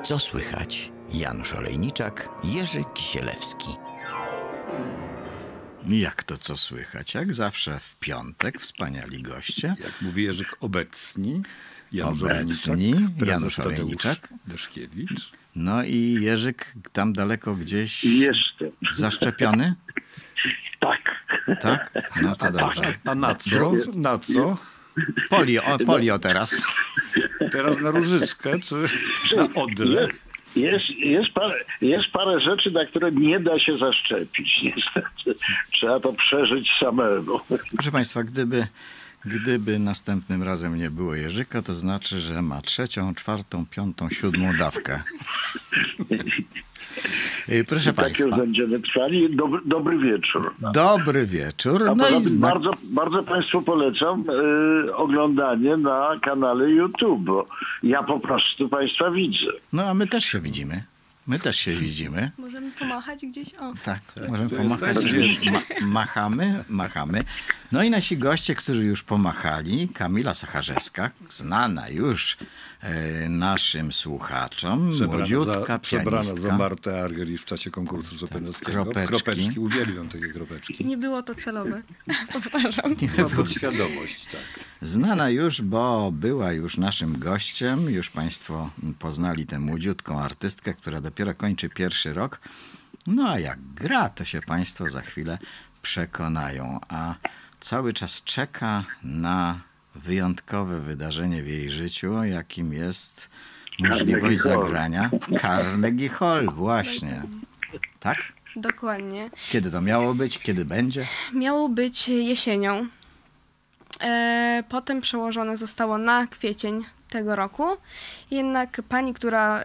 Co słychać? Janusz Olejniczak, Jerzy Kisielewski. Jak to co słychać? Jak zawsze w piątek wspaniali goście. Jak mówi Jerzyk, obecni. Janusz Janusz Olejniczak. Deszkiewicz. No i Jerzyk tam daleko gdzieś Jestem. zaszczepiony? Tak. Tak? No to dobrze. A na co? Na co? Polio teraz. Teraz na różyczkę, czy na odrę? Jest parę rzeczy, na które nie da się zaszczepić. Niestety. Trzeba to przeżyć samemu. Proszę Państwa, gdyby następnym razem nie było Jerzyka, to znaczy, że ma 3., 4., 5., 7. dawkę. Proszę Państwa. Tak już będziemy trwali. Dobry wieczór. Dobry wieczór. No i bardzo Państwu polecam oglądanie na kanale YouTube, bo ja po prostu Państwa widzę. No a my też się widzimy. Możemy pomachać gdzieś? O. Tak, możemy pomachać. Machamy. No i nasi goście, którzy już pomachali, Kamila Sacharzewska, znana już naszym słuchaczom, młodziutka przebrana pianistka. za Martę Argerich w czasie konkursu Chopinowskiego. Kropeczki, uwielbiam takie kropeczki. Nie było to celowe, powtarzam. Była podświadomość, tak. Znana już, bo była już naszym gościem. Już Państwo poznali tę młodziutką artystkę, która dopiero kończy 1. rok. No a jak gra, to się Państwo za chwilę przekonają. A cały czas czeka na wyjątkowe wydarzenie w jej życiu, jakim jest możliwość zagrania w Carnegie Hall. Właśnie. Tak? Dokładnie. Kiedy to miało być? Kiedy będzie? Miało być jesienią. Potem przełożone zostało na kwiecień tego roku. Jednak pani, która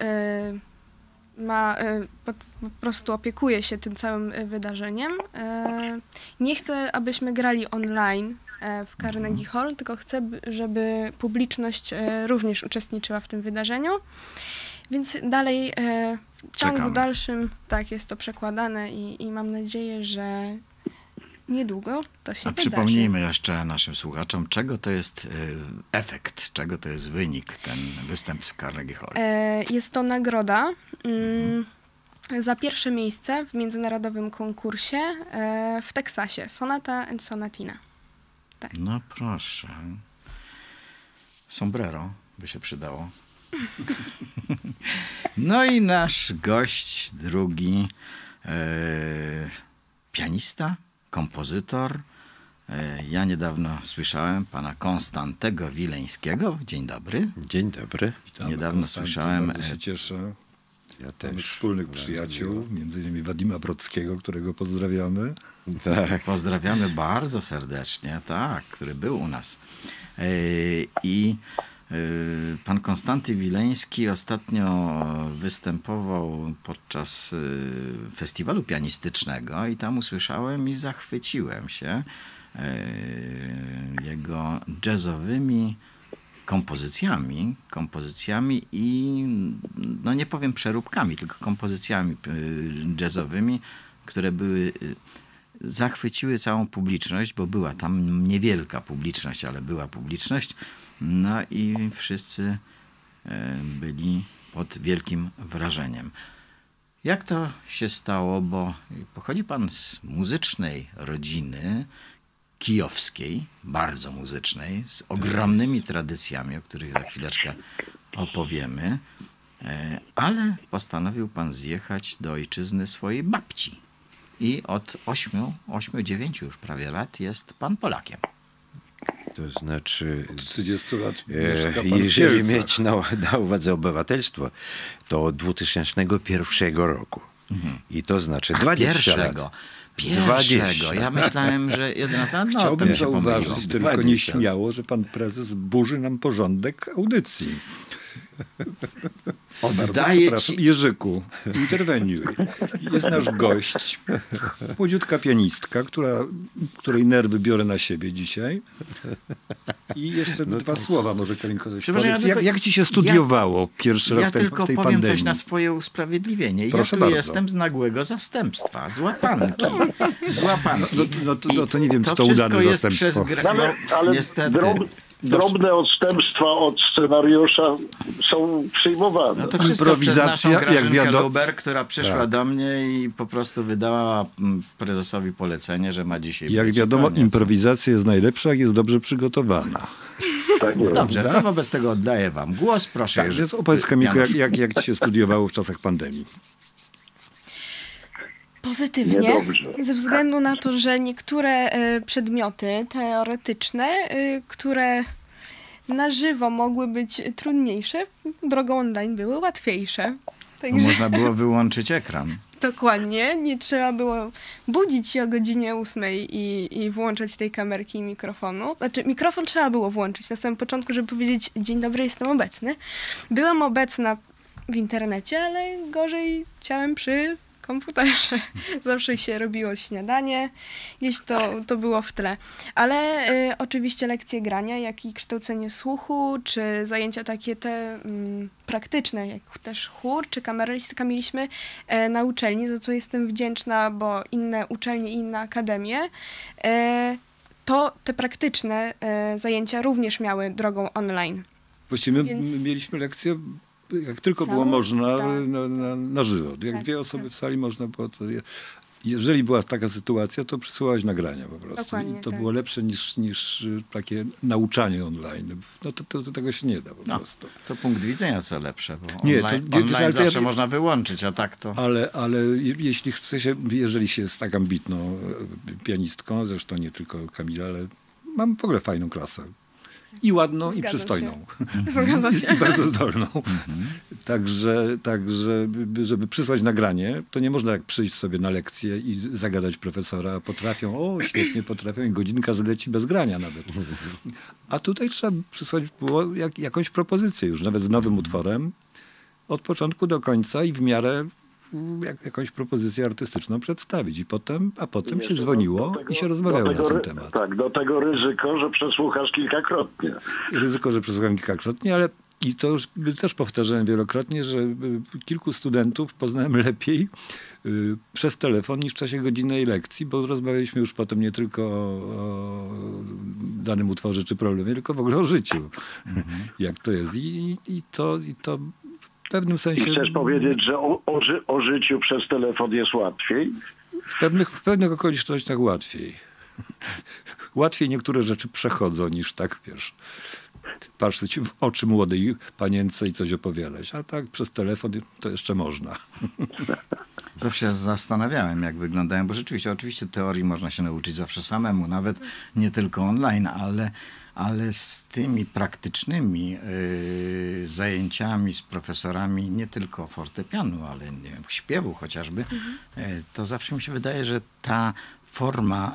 po prostu opiekuje się tym całym wydarzeniem, nie chce, abyśmy grali online w Carnegie Hall, tylko chce, żeby publiczność również uczestniczyła w tym wydarzeniu. Więc dalej w ciągu dalszym tak jest to przekładane i mam nadzieję, że niedługo to się wydarzy. Przypomnijmy jeszcze naszym słuchaczom, czego to jest efekt, czego to jest wynik, ten występ z Carnegie Hall. Jest to nagroda za pierwsze miejsce w międzynarodowym konkursie w Teksasie. Sonata and Sonatina. Tak. No proszę. Sombrero by się przydało. No i nasz gość drugi, pianista, kompozytor. Ja niedawno słyszałem pana Konstantego Wileńskiego. Dzień dobry. Dzień dobry. Witamy, Niedawno słyszałem. Bardzo się cieszę. Ja też. Mamy wspólnych przyjaciół, między innymi Wadima Brodskiego, którego pozdrawiamy. Tak. Pozdrawiamy bardzo serdecznie, tak, który był u nas. I pan Konstanty Wileński ostatnio występował podczas festiwalu pianistycznego i tam usłyszałem i zachwyciłem się jego jazzowymi kompozycjami i no nie powiem przeróbkami, tylko kompozycjami jazzowymi, które zachwyciły całą publiczność, bo była tam niewielka publiczność, ale była publiczność. No i wszyscy byli pod wielkim wrażeniem. Jak to się stało, bo pochodzi pan z muzycznej rodziny kijowskiej, bardzo muzycznej, z ogromnymi tradycjami, o których za chwileczkę opowiemy, ale postanowił pan zjechać do ojczyzny swojej babci. I od 8-9 już prawie lat jest pan Polakiem. To znaczy, Od 30 lat mieszka pan w jeżeli Kielcach. mieć na uwadze obywatelstwo, to od 2001 roku. I to znaczy 20 lat. Pierwszego. Ja myślałem, że 11. No, to Chciałbym mi się zauważyć pomyliło. tylko 20. nieśmiało, że pan prezes burzy nam porządek audycji. Oddaję Przepraszam, ci... Jerzyku, interweniuj. Jest nasz gość, młodziutka pianistka, której nerwy biorę na siebie dzisiaj. I jeszcze dwa słowa może Karinko coś Przepraszam, powiedz. ja tylko- Jak ci się studiowało pierwszy rok Ja w tej tylko powiem pandemii? coś na swoje usprawiedliwienie. Proszę Ja tu bardzo. jestem z nagłego zastępstwa, z łapanki. Z łapanki. No to nie wiem, czy to wszystko udane jest zastępstwo. Przez Ale niestety. drobne odstępstwa od scenariusza są przyjmowane. No to wszystko przez Improwizacja, naszą jak Grażynkę wiadomo. Luber, która przyszła do mnie i po prostu wydała prezesowi polecenie, że ma dzisiaj Jak być. wiadomo, Koniec. improwizacja jest najlepsza, jak jest dobrze przygotowana. Tak jest. Dobrze, to wobec tego oddaję wam głos. Proszę. Tak, więc opowiedz, Kamilko, Janusz. jak ci się studiowało w czasach pandemii? Pozytywnie, Niedobrze. ze względu na to, że niektóre przedmioty teoretyczne, które na żywo mogły być trudniejsze, drogą online były łatwiejsze. Także Można było wyłączyć ekran. dokładnie, nie trzeba było budzić się o godzinie 8 i włączać tej kamerki i mikrofonu. Znaczy, mikrofon trzeba było włączyć na samym początku, żeby powiedzieć: dzień dobry, jestem obecny. Byłam obecna w internecie, ale gorzej ciałem przy komputerze. Zawsze się robiło śniadanie, gdzieś to było w tle. Ale oczywiście lekcje grania, jak i kształcenie słuchu, czy zajęcia takie te praktyczne, jak też chór, czy kameralistyka mieliśmy na uczelni, za co jestem wdzięczna, bo inne uczelnie i inne akademie, to te praktyczne zajęcia również miały drogą online. Właściwie my Więc- mieliśmy lekcje, jak tylko Całą? było można, Tak. na żywo. Jak Tak, dwie osoby tak. w sali można było to... Jeżeli była taka sytuacja, to przysyłałaś nagrania po prostu. Dokładnie, I to tak. było lepsze niż takie nauczanie online. No to tego się nie da po No, prostu. to punkt widzenia co lepsze, bo Nie, online, to- online ale to ja- zawsze można wyłączyć, a tak to... Ale jeśli chce się, jeżeli się jest tak ambitną pianistką, zresztą nie tylko Kamila, ale mam w ogóle fajną klasę. I ładną, i Zgadzam przystojną. Zgadza się. I bardzo zdolną. Także, żeby przysłać nagranie, to nie można jak przyjść sobie na lekcję i zagadać profesora. Potrafią, świetnie potrafią i godzinka zleci bez grania nawet. A tutaj trzeba przysłać było jakąś propozycję już, nawet z nowym utworem, od początku do końca i w miarę jakąś propozycję artystyczną przedstawić. A potem się dzwoniło i się rozmawiało na ten temat. Tak, do tego ryzyko, że przesłuchasz kilkakrotnie. Ryzyko, że przesłuchałem kilkakrotnie, ale i to już też powtarzałem wielokrotnie, że kilku studentów poznałem lepiej przez telefon niż w czasie godzinnej lekcji, bo rozmawialiśmy już potem nie tylko o danym utworze czy problemie, tylko w ogóle o życiu. Jak to jest. I to w pewnym I sensie... chcesz powiedzieć, że o życiu przez telefon jest łatwiej? W pewnych okolicznościach łatwiej. Łatwiej niektóre rzeczy przechodzą niż tak, wiesz, patrzeć w oczy młodej panience i coś opowiadać. A tak przez telefon to jeszcze można. Zawsze się zastanawiałem, jak wyglądają, bo rzeczywiście, oczywiście teorii można się nauczyć zawsze samemu, nawet nie tylko online, ale z tymi praktycznymi zajęciami z profesorami, nie tylko fortepianu, ale nie wiem, śpiewu chociażby, to zawsze mi się wydaje, że ta forma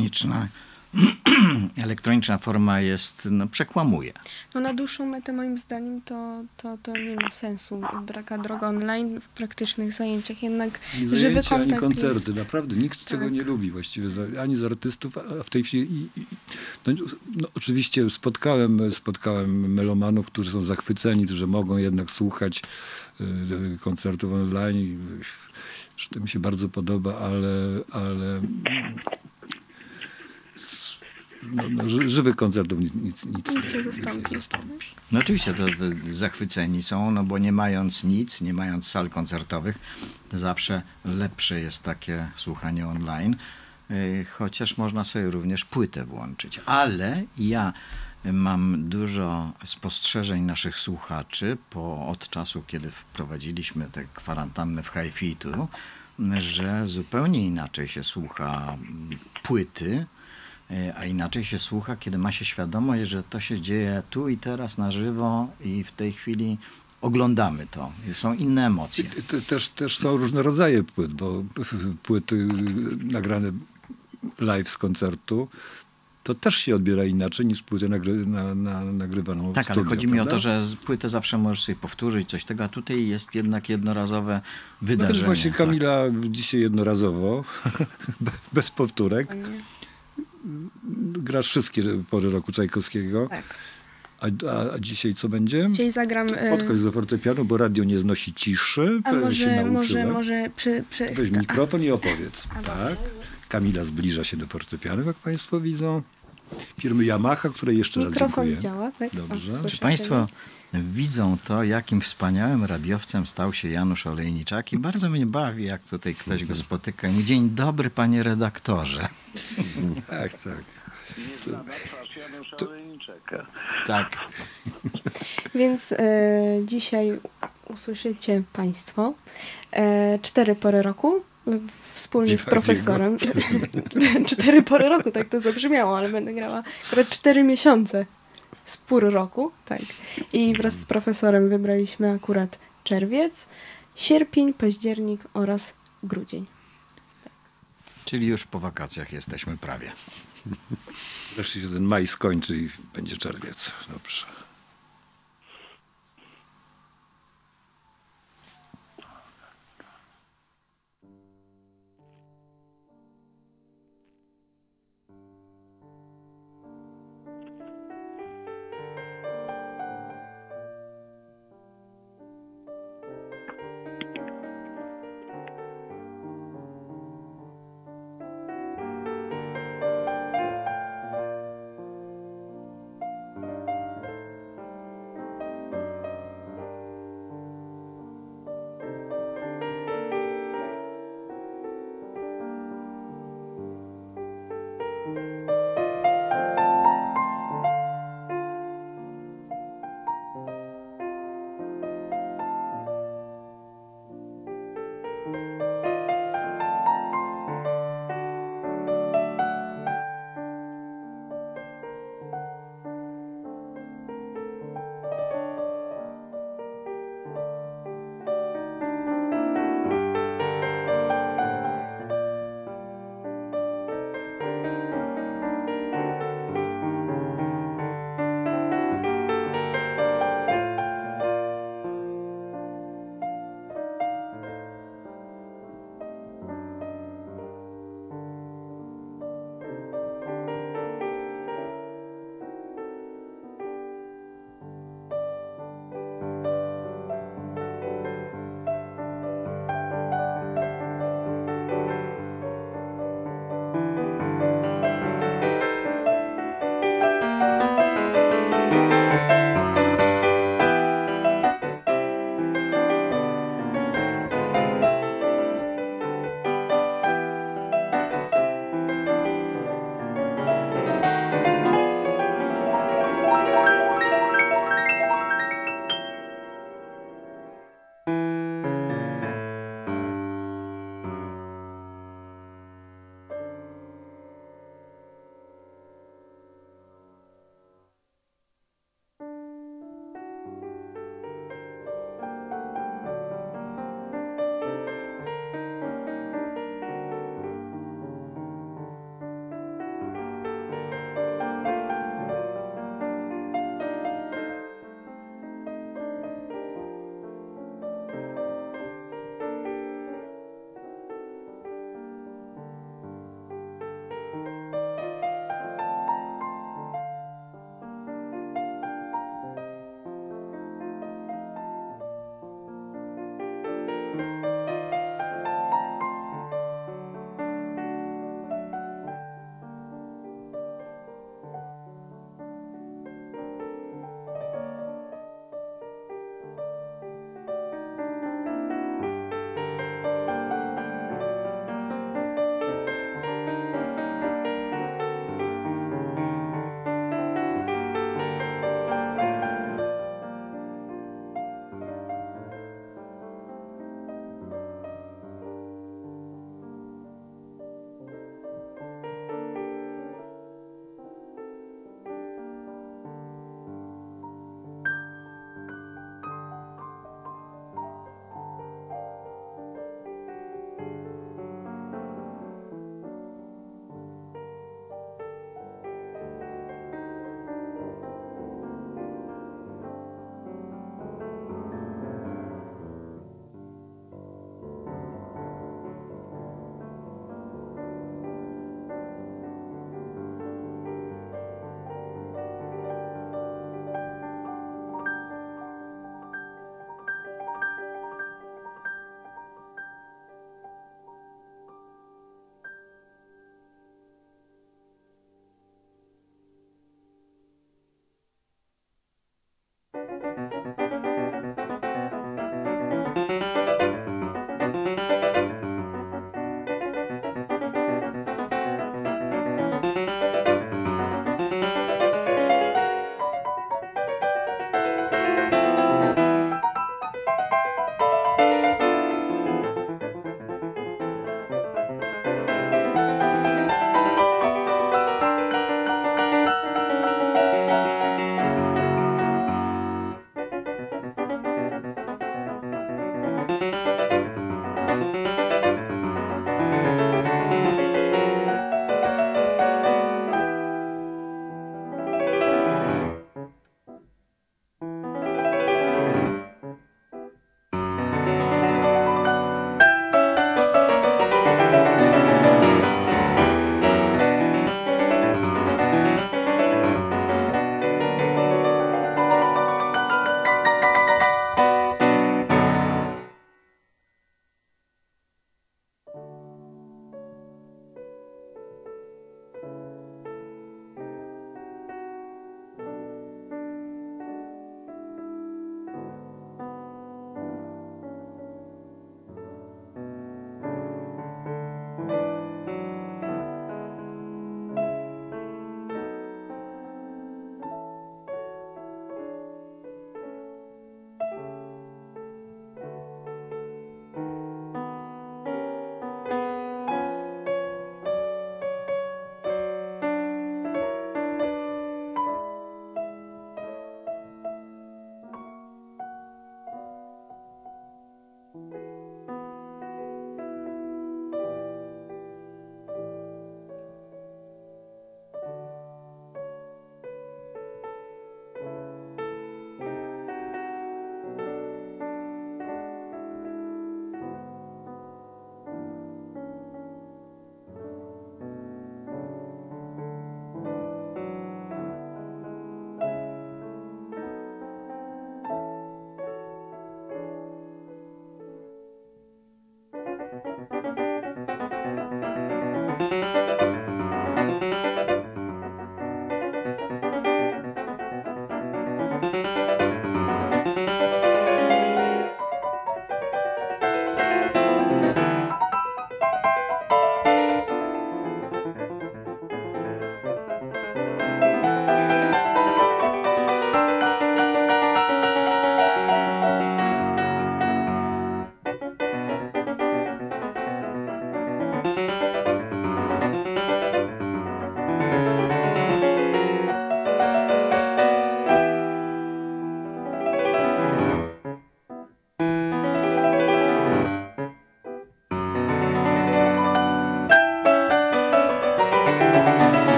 elektroniczna forma jest, przekłamuje. No na dłuższą metę moim zdaniem to nie ma sensu. Taka droga online w praktycznych zajęciach. Jednak Ani żywy zajęcia, ani kontakt koncerty. jest... Naprawdę nikt tego nie lubi właściwie, ani z artystów, a w tej chwili... No, oczywiście spotkałem melomanów, którzy są zachwyceni, że mogą jednak słuchać koncertów online. Że to mi się bardzo podoba, ale żywych koncertów nic nie zastąpi. No oczywiście to zachwyceni są, no bo nie mając nic, nie mając sal koncertowych, zawsze lepsze jest takie słuchanie online, chociaż można sobie również płytę włączyć. Ale ja mam dużo spostrzeżeń naszych słuchaczy od czasu, kiedy wprowadziliśmy tę kwarantannę w hi-fi-tu, że zupełnie inaczej się słucha płyty, a inaczej się słucha, kiedy ma się świadomość, że to się dzieje tu i teraz na żywo i w tej chwili oglądamy to. Są inne emocje. Też są różne rodzaje płyt, bo płyty nagrane live z koncertu to też się odbiera inaczej niż płytę nagrywaną w Tak, studio, ale chodzi mi o prawda? to, że płytę zawsze możesz sobie powtórzyć, coś tego, a tutaj jest jednak jednorazowe No wydarzenie. też właśnie tak. Kamila dzisiaj jednorazowo, bez powtórek, grasz wszystkie pory roku Czajkowskiego. Tak. A dzisiaj co będzie? Dzisiaj zagram... Podchodź do fortepianu, bo radio nie znosi ciszy. A To się nauczyłem. może Weź mikrofon i opowiedz. Tak. Kamila zbliża się do fortepianu, jak państwo widzą. firmy Yamaha, której jeszcze raz Mikrofon dziękuję. działa, tak? Dobrze. O, Czy słyszycie Państwo mnie? widzą to, jakim wspaniałym radiowcem stał się Janusz Olejniczak i bardzo mnie bawi, jak tutaj ktoś go spotyka i mówi: dzień dobry, panie redaktorze. Tak, tak. Tak. Więc dzisiaj usłyszycie Państwo 4 pory roku wspólnie z Dziwnego. profesorem. 4 pory roku, tak to zabrzmiało, ale będę grała akurat 4 miesiące z pór roku, tak. I wraz z profesorem wybraliśmy akurat czerwiec, sierpień, październik oraz grudzień. Czyli już po wakacjach jesteśmy prawie. Wreszcie się ten maj skończy i będzie czerwiec. Dobrze.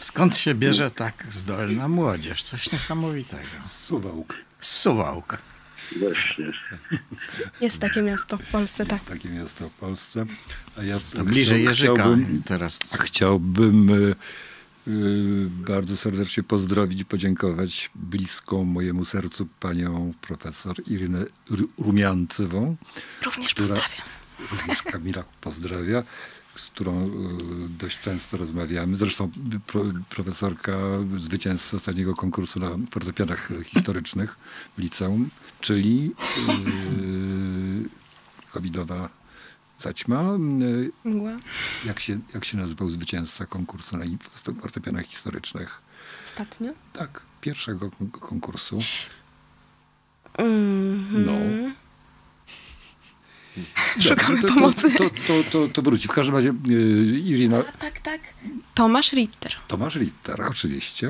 Skąd się bierze tak zdolna młodzież? Coś niesamowitego. Suwałk. Z Suwałka. Właśnie. Jest takie miasto w Polsce, tak. Jest takie miasto w Polsce. A ja To bliżej Jerzyka teraz. Chciałbym bardzo serdecznie pozdrowić i podziękować bliską mojemu sercu panią profesor Irynę Rumiancewą. Również pozdrawiam. Również Kamila pozdrawia, z którą dość często rozmawiamy. Zresztą profesorka, zwycięzca ostatniego konkursu na fortepianach historycznych w liceum, czyli covidowa zaćma. Mgła. Jak się nazywał zwycięzca konkursu na fortepianach historycznych? Ostatnio? Tak, pierwszego konkursu. No. Szukam Dobrze, pomocy. To wróci. W każdym razie Irina... Tak. Tomasz Ritter. Tomasz Ritter, oczywiście.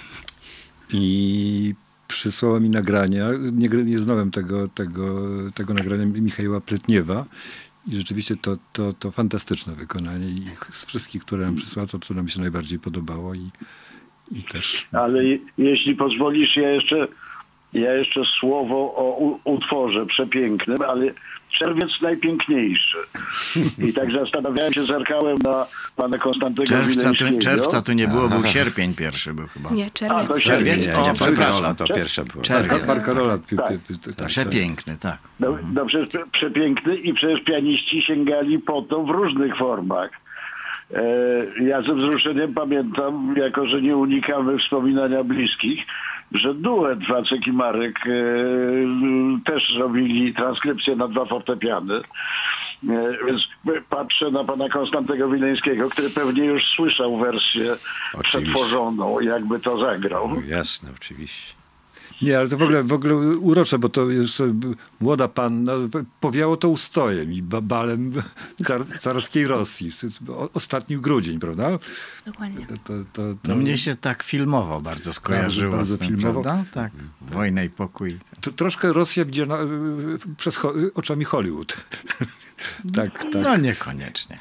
I przysłała mi nagrania. Nie znałem tego nagrania Michała Pletniewa. I rzeczywiście to fantastyczne wykonanie. I z wszystkich, które nam przysłała, to nam się najbardziej podobało. I też... Ale jeśli pozwolisz, ja jeszcze słowo o utworze przepięknym, ale czerwiec najpiękniejszy. I tak zastanawiałem się, zerkałem na pana Konstantego Wileńskiego. Czerwca tu nie było, był sierpień pierwszy był chyba. Nie, czerwiec. to Czerwiec? Nie, O, przepraszam. Karola to pierwsza była. Czerwiec. Karola. Przepiękny, tak. No przecież przepiękny i przecież pianiści sięgali po to w różnych formach. Ja ze wzruszeniem pamiętam, jako że nie unikamy wspominania bliskich, że duet Wacek i Marek też robili transkrypcję na 2 fortepiany. Więc patrzę na pana Konstantego Wileńskiego, który pewnie już słyszał wersję przetworzoną, jakby to zagrał. No, jasne, oczywiście. Nie, ale to w ogóle urocze, bo to jeszcze młoda panna, powiało to ustojem i balem carskiej Rosji. Ostatni grudzień, prawda? Dokładnie. No mnie się tak filmowo bardzo skojarzyło bardzo z tym, filmowo. prawda? Tak. Wojna i pokój. To troszkę Rosja widziana przez oczami Hollywood. tak. No niekoniecznie.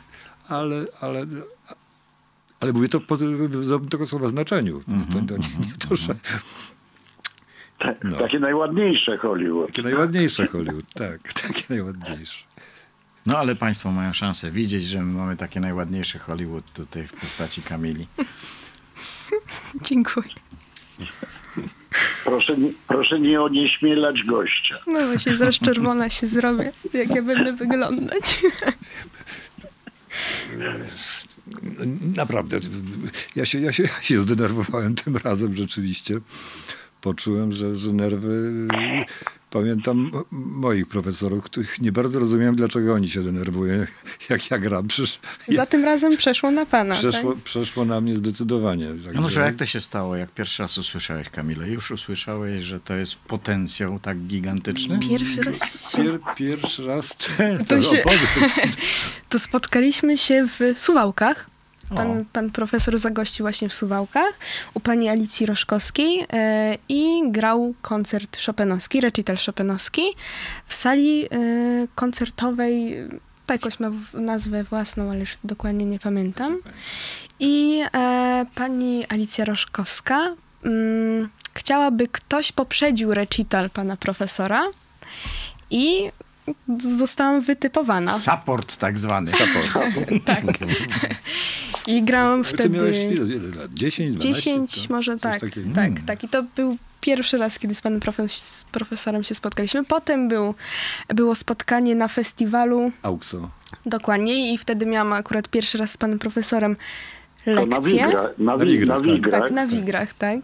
Ale mówię to w tego słowa znaczeniu. To nie to, że... Takie najładniejsze Hollywood. Takie najładniejsze Hollywood, tak. Takie najładniejsze. No ale państwo mają szansę widzieć, że my mamy takie najładniejsze Hollywood tutaj w postaci Kamili. Dziękuję. Proszę nie onieśmielać gościa. No właśnie, zaraz czerwona się zrobię, jak ja będę wyglądać. Naprawdę, ja się zdenerwowałem tym razem rzeczywiście. Poczułem, że nerwy... Pamiętam moich profesorów, których nie bardzo rozumiałem, dlaczego oni się denerwują, jak ja gram. Za tym razem przeszło na pana, Przeszło na mnie zdecydowanie. No może jak to się stało, jak pierwszy raz usłyszałeś, Kamile? Już usłyszałeś, że to jest potencjał tak gigantyczny? Pierwszy raz się... Pierwszy raz To spotkaliśmy się w Suwałkach. Pan profesor zagościł właśnie w Suwałkach u pani Alicji Roszkowskiej i grał koncert chopinowski, recital chopinowski w sali koncertowej, to jakoś ma nazwę własną, ale już dokładnie nie pamiętam. I pani Alicja Roszkowska chciała, by ktoś poprzedził recital pana profesora i zostałam wytypowana. Support tak zwany. Tak. I grałam wtedy... Ty miałeś ile lat? 10, 12? 10 może tak. Tak. I to był pierwszy raz, kiedy z panem profesorem się spotkaliśmy. Potem było spotkanie na festiwalu. Aukso. Dokładnie. I wtedy miałam akurat pierwszy raz z panem profesorem lekcję. Na Wigrach. Tak, na Wigrach, tak.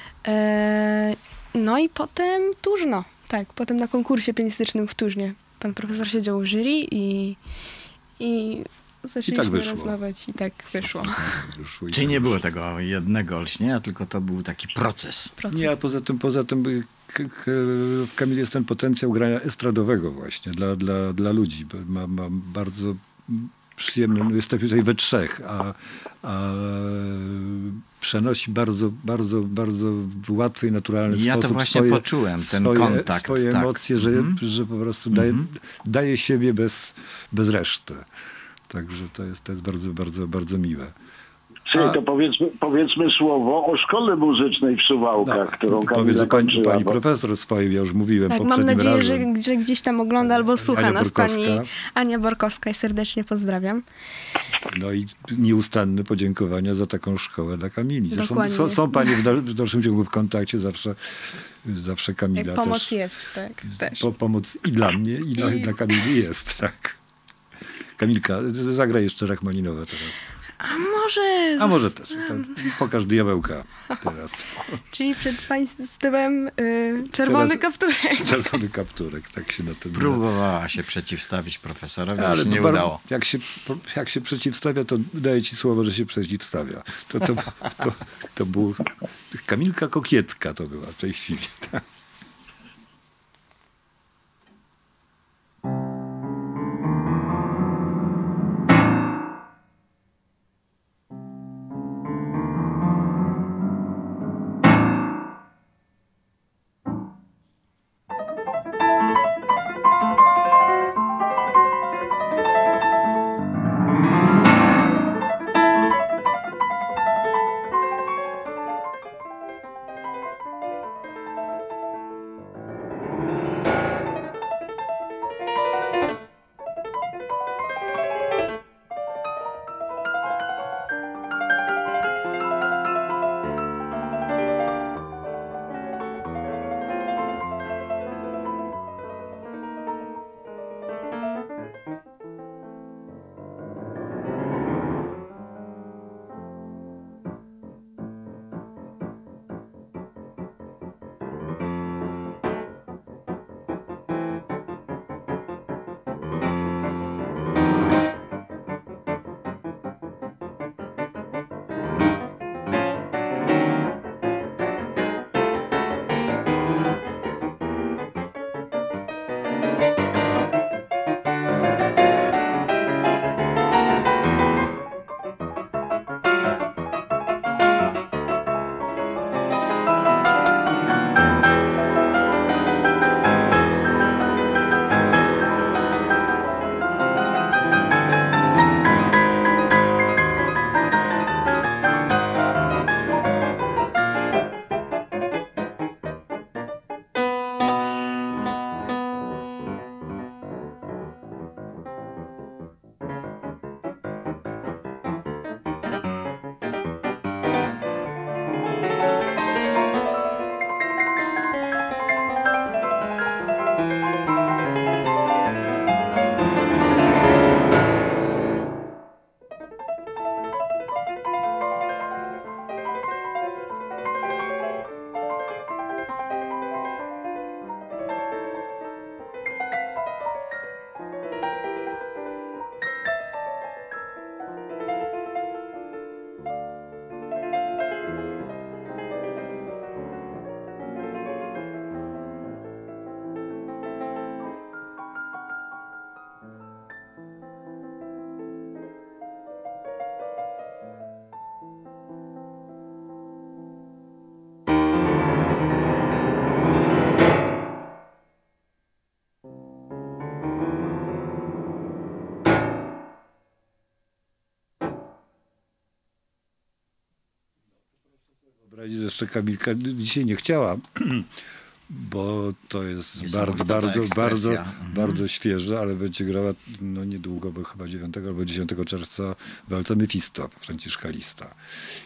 No i potem Tużno. Tak, potem na konkursie pianistycznym w Tużnie. Pan profesor siedział w jury i zaczęliśmy rozmawiać i tak wyszło. Czyli nie było tego jednego olśnienia, tylko to był taki proces. Nie, a poza tym w Kamili jest ten potencjał grania estradowego właśnie dla ludzi. Ma bardzo przyjemny, no jesteśmy tutaj we trzech, a przenosi bardzo w łatwy i naturalny sposób to właśnie poczułem, ten kontakt. Swoje emocje, że po prostu daje siebie bez reszty. Także to jest bardzo miłe. Słuchaj, to powiedzmy słowo o szkole muzycznej w Suwałkach, którą Kamila powiedzmy kończyła. pani profesor swoim, ja już mówiłem Tak, mam poprzednim nadzieję, razem. że gdzieś tam ogląda albo słucha Ania nas Borkowska. pani Ania Borkowska i serdecznie pozdrawiam. No i nieustanne podziękowania za taką szkołę dla Kamili. Zresztą Dokładnie. są panie w dalszym ciągu w kontakcie, zawsze Kamila Pomoc też. jest, tak, też. Pomoc i dla mnie, i dla Kamili jest, tak. Kamilka, zagraj jeszcze Rachmaninowe teraz. A może też. To pokaż diabełka teraz. Czyli przed państwem czerwony kapturek. Czerwony kapturek, tak się na tym... Próbowała się przeciwstawić profesorowi, ale się nie udało. Jak się przeciwstawia, to daję ci słowo, że się przeciwstawia. To było... Kamilka kokietka to była w tej chwili. Tak. Wyobrazić, że jeszcze Kamilka dzisiaj nie chciała, bo to jest bardzo świeże, ale będzie grała niedługo, bo chyba 9 albo 10 czerwca walca Mefisto Franciszka Lista.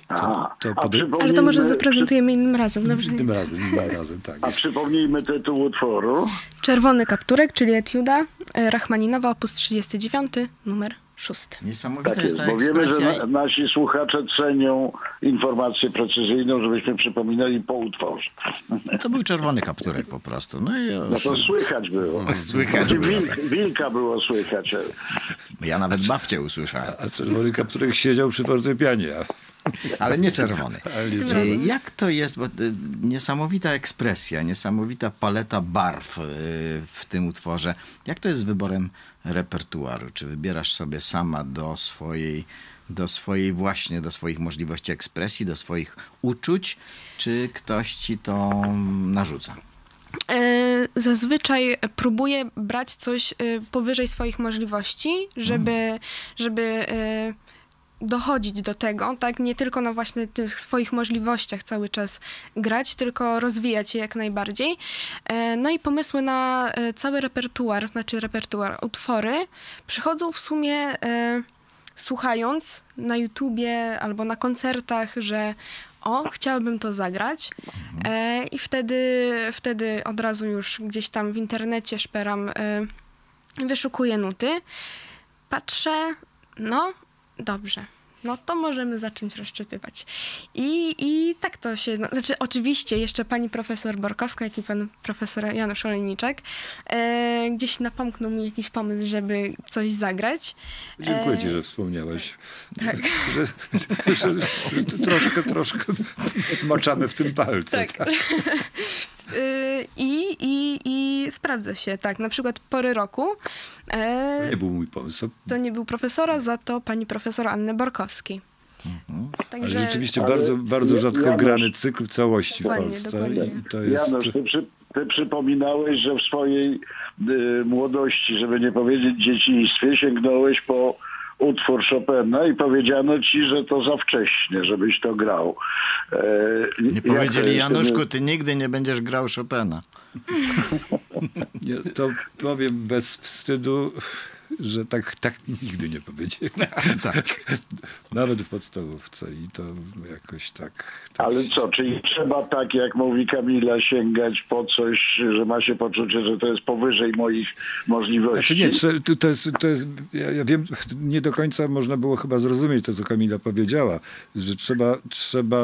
Ale to może zaprezentujemy innym razem, dobrze? Innym razem, tak. A przypomnijmy tytuł utworu. Czerwony kapturek, czyli etiuda Rachmaninowa, opus 39, numer 6. Niesamowita Tak jest jest, ta bo wiemy, ekspresja. że nasi słuchacze cenią informację precyzyjną, żebyśmy przypominali po utworze. To był czerwony kapturek po prostu. No to słychać było. Słychać było. Wilka było słychać. Ja nawet babcię usłyszałem. A czerwony kapturek siedział przy fortepianie. Ale nie czerwony. Jak to jest? Bo niesamowita ekspresja, niesamowita paleta barw w tym utworze. Jak to jest z wyborem repertuaru? Czy wybierasz sobie sama do swoich możliwości ekspresji, do swoich uczuć, czy ktoś ci to narzuca? Zazwyczaj próbuję brać coś powyżej swoich możliwości, żeby dochodzić do tego, tak, nie tylko na właśnie tych swoich możliwościach cały czas grać, tylko rozwijać je jak najbardziej. No i pomysły na cały repertuar, utwory przychodzą w sumie słuchając na YouTubie albo na koncertach, że chciałabym to zagrać. I wtedy od razu już gdzieś tam w internecie szperam, wyszukuję nuty, patrzę, no dobrze, no to możemy zacząć rozczytywać. I tak to się, znaczy oczywiście jeszcze pani profesor Borkowska, jak i pan profesor Janusz Olejniczek gdzieś napomknął mi jakiś pomysł, żeby coś zagrać. Dziękuję ci, że wspomniałeś. Tak. Że troszkę maczamy w tym palce. Tak. I sprawdza się, tak, na przykład pory roku. To nie był mój pomysł. To nie był profesora, za to pani profesor Anny Borkowskiej. Także... Ale rzeczywiście bardzo rzadko grany cykl w całości w Polsce. Dokładnie. I to jest... Janusz, ty przypominałeś, że w swojej młodości, żeby nie powiedzieć dzieciństwie, sięgnąłeś po utwór Chopina i powiedziano ci, że to za wcześnie, żebyś to grał. Nie powiedzieli, Januszku, ty nigdy nie będziesz grał Chopina. To powiem bez wstydu, że tak nigdy nie powiedziałem. Tak. Nawet w podstawówce i to jakoś tak. Ale co, czyli trzeba tak, jak mówi Kamila, sięgać po coś, że ma się poczucie, że to jest powyżej moich możliwości? Znaczy nie, to jest ja wiem, nie do końca można było chyba zrozumieć to, co Kamila powiedziała, że trzeba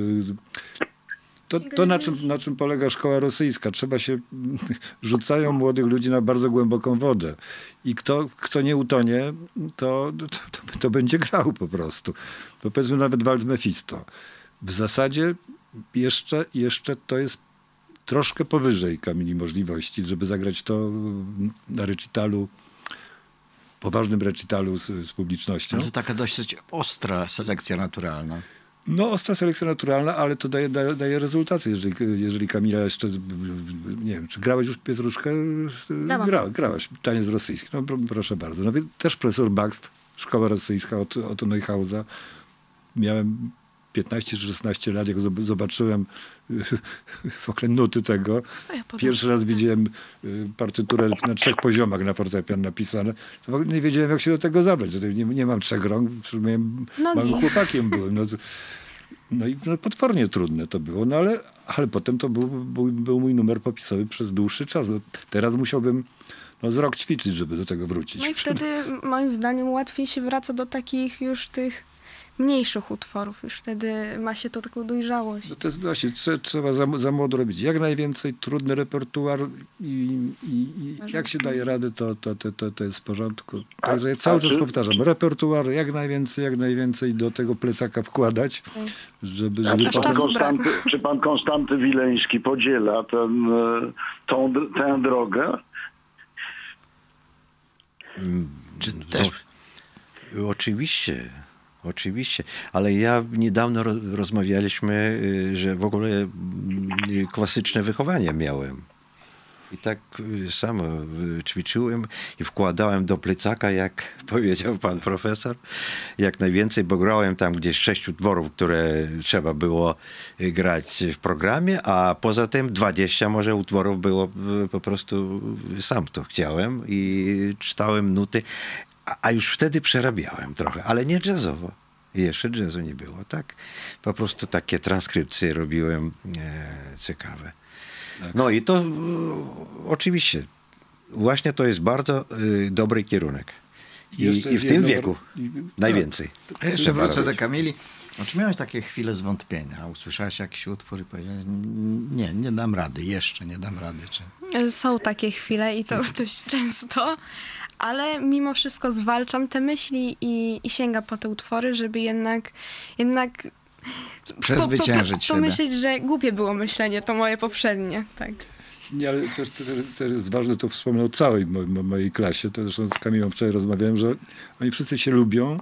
to na czym polega szkoła rosyjska. Rzucają młodych ludzi na bardzo głęboką wodę. I kto nie utonie, to będzie grał po prostu. To powiedzmy nawet walc Mefisto. W zasadzie jeszcze to jest troszkę powyżej Kamili możliwości, żeby zagrać to na recitalu, poważnym recitalu z publicznością. No to taka dosyć ostra selekcja naturalna. No, ostra selekcja naturalna, ale to daje rezultaty. Jeżeli Kamila jeszcze, nie wiem, czy grałeś już Pietruszkę? Grałaś. Taniec rosyjski. No, proszę bardzo. No, też profesor Bakst, szkoła rosyjska od Neuhausa. Miałem 15 czy 16 lat, jak zobaczyłem w ogóle nuty tego. Pierwszy raz widziałem partyturę na 3 poziomach na fortepian napisane. To w ogóle nie wiedziałem, jak się do tego zabrać. Tutaj nie mam 3 rąk, małym chłopakiem byłem. No i potwornie trudne to było, no ale potem to był mój numer popisowy przez dłuższy czas. No, teraz musiałbym z rok ćwiczyć, żeby do tego wrócić. No i wtedy moim zdaniem łatwiej się wraca do takich już tych mniejszych utworów. Już wtedy ma się to taką dojrzałość. No to jest właśnie, trzeba za młodo robić jak najwięcej, trudny repertuar i jak się daje radę, to jest w porządku. Także ja cały czas powtarzam, repertuar jak najwięcej do tego plecaka wkładać, żeby Czy pan Konstanty Wileński podziela tę drogę? Czy też... Oczywiście, ale niedawno rozmawialiśmy, że w ogóle klasyczne wychowanie miałem. I tak samo ćwiczyłem i wkładałem do plecaka, jak powiedział pan profesor, jak najwięcej, bo grałem tam gdzieś 6 utworów, które trzeba było grać w programie, a poza tym 20 może utworów było po prostu, sam to chciałem i czytałem nuty. A już wtedy przerabiałem trochę, ale nie jazzowo. Jeszcze jazzu nie było, tak? Po prostu takie transkrypcje robiłem ciekawe. Tak. No i to oczywiście, właśnie to jest bardzo dobry kierunek. I w tym wieku najwięcej. Tak. Jeszcze wrócę do Kamili. Czy miałeś takie chwile zwątpienia? Usłyszałeś jakiś utwór i powiedziałeś, nie dam rady, jeszcze nie dam rady. Czy... Są takie chwile i to dość często. Ale mimo wszystko zwalczam te myśli i sięgam po te utwory, żeby jednak przezwyciężyć siebie. Pomyśleć, że głupie było myślenie to moje poprzednie. Tak. Nie, ale też jest ważne, to wspomnę o całej mojej klasie, to zresztą z Kamilą wczoraj rozmawiałem, że oni wszyscy się lubią,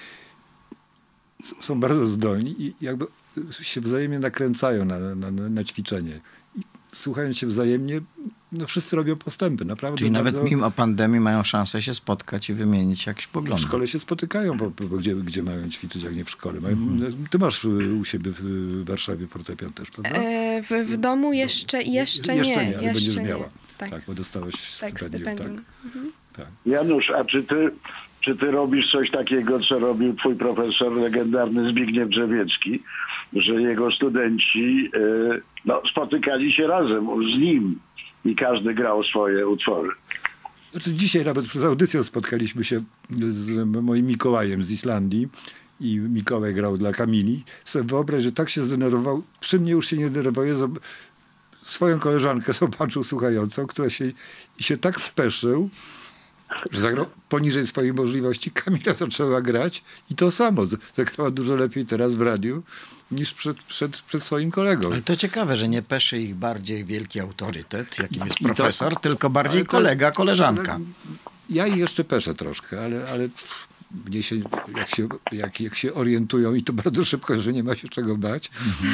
są bardzo zdolni i jakby się wzajemnie nakręcają na ćwiczenie. I słuchając się wzajemnie, no wszyscy robią postępy, naprawdę. Czyli nawet bardzo... mimo pandemii mają szansę się spotkać i wymienić jakieś W poglądy. szkole się spotykają, bo gdzie mają ćwiczyć, jak nie w szkole. Ty masz u siebie w Warszawie fortepian też, prawda? W domu jeszcze nie. Ale będziesz miała. Tak. Tak, bo dostałeś stypendium. Tak. Janusz, a czy ty robisz coś takiego, co robił twój profesor legendarny Zbigniew Drzewiecki, że jego studenci spotykali się razem z nim i każdy grał swoje utwory? Znaczy dzisiaj nawet przed audycją spotkaliśmy się z moim Mikołajem z Islandii i Mikołaj grał dla Kamili. Sobie wyobraź, że tak się zdenerwował, przy mnie już się nie denerwuje, swoją koleżankę zobaczył słuchającą, która się tak speszył, że zagrał poniżej swojej możliwości. Kamila zaczęła grać i to samo. Zagrała dużo lepiej teraz w radiu niż przed swoim kolegą. Ale to ciekawe, że nie peszy ich bardziej wielki autorytet, jakim jest profesor, tylko bardziej kolega, koleżanka. Ja ich jeszcze peszę troszkę, ale mnie się, jak się orientują i to bardzo szybko, że nie ma się czego bać,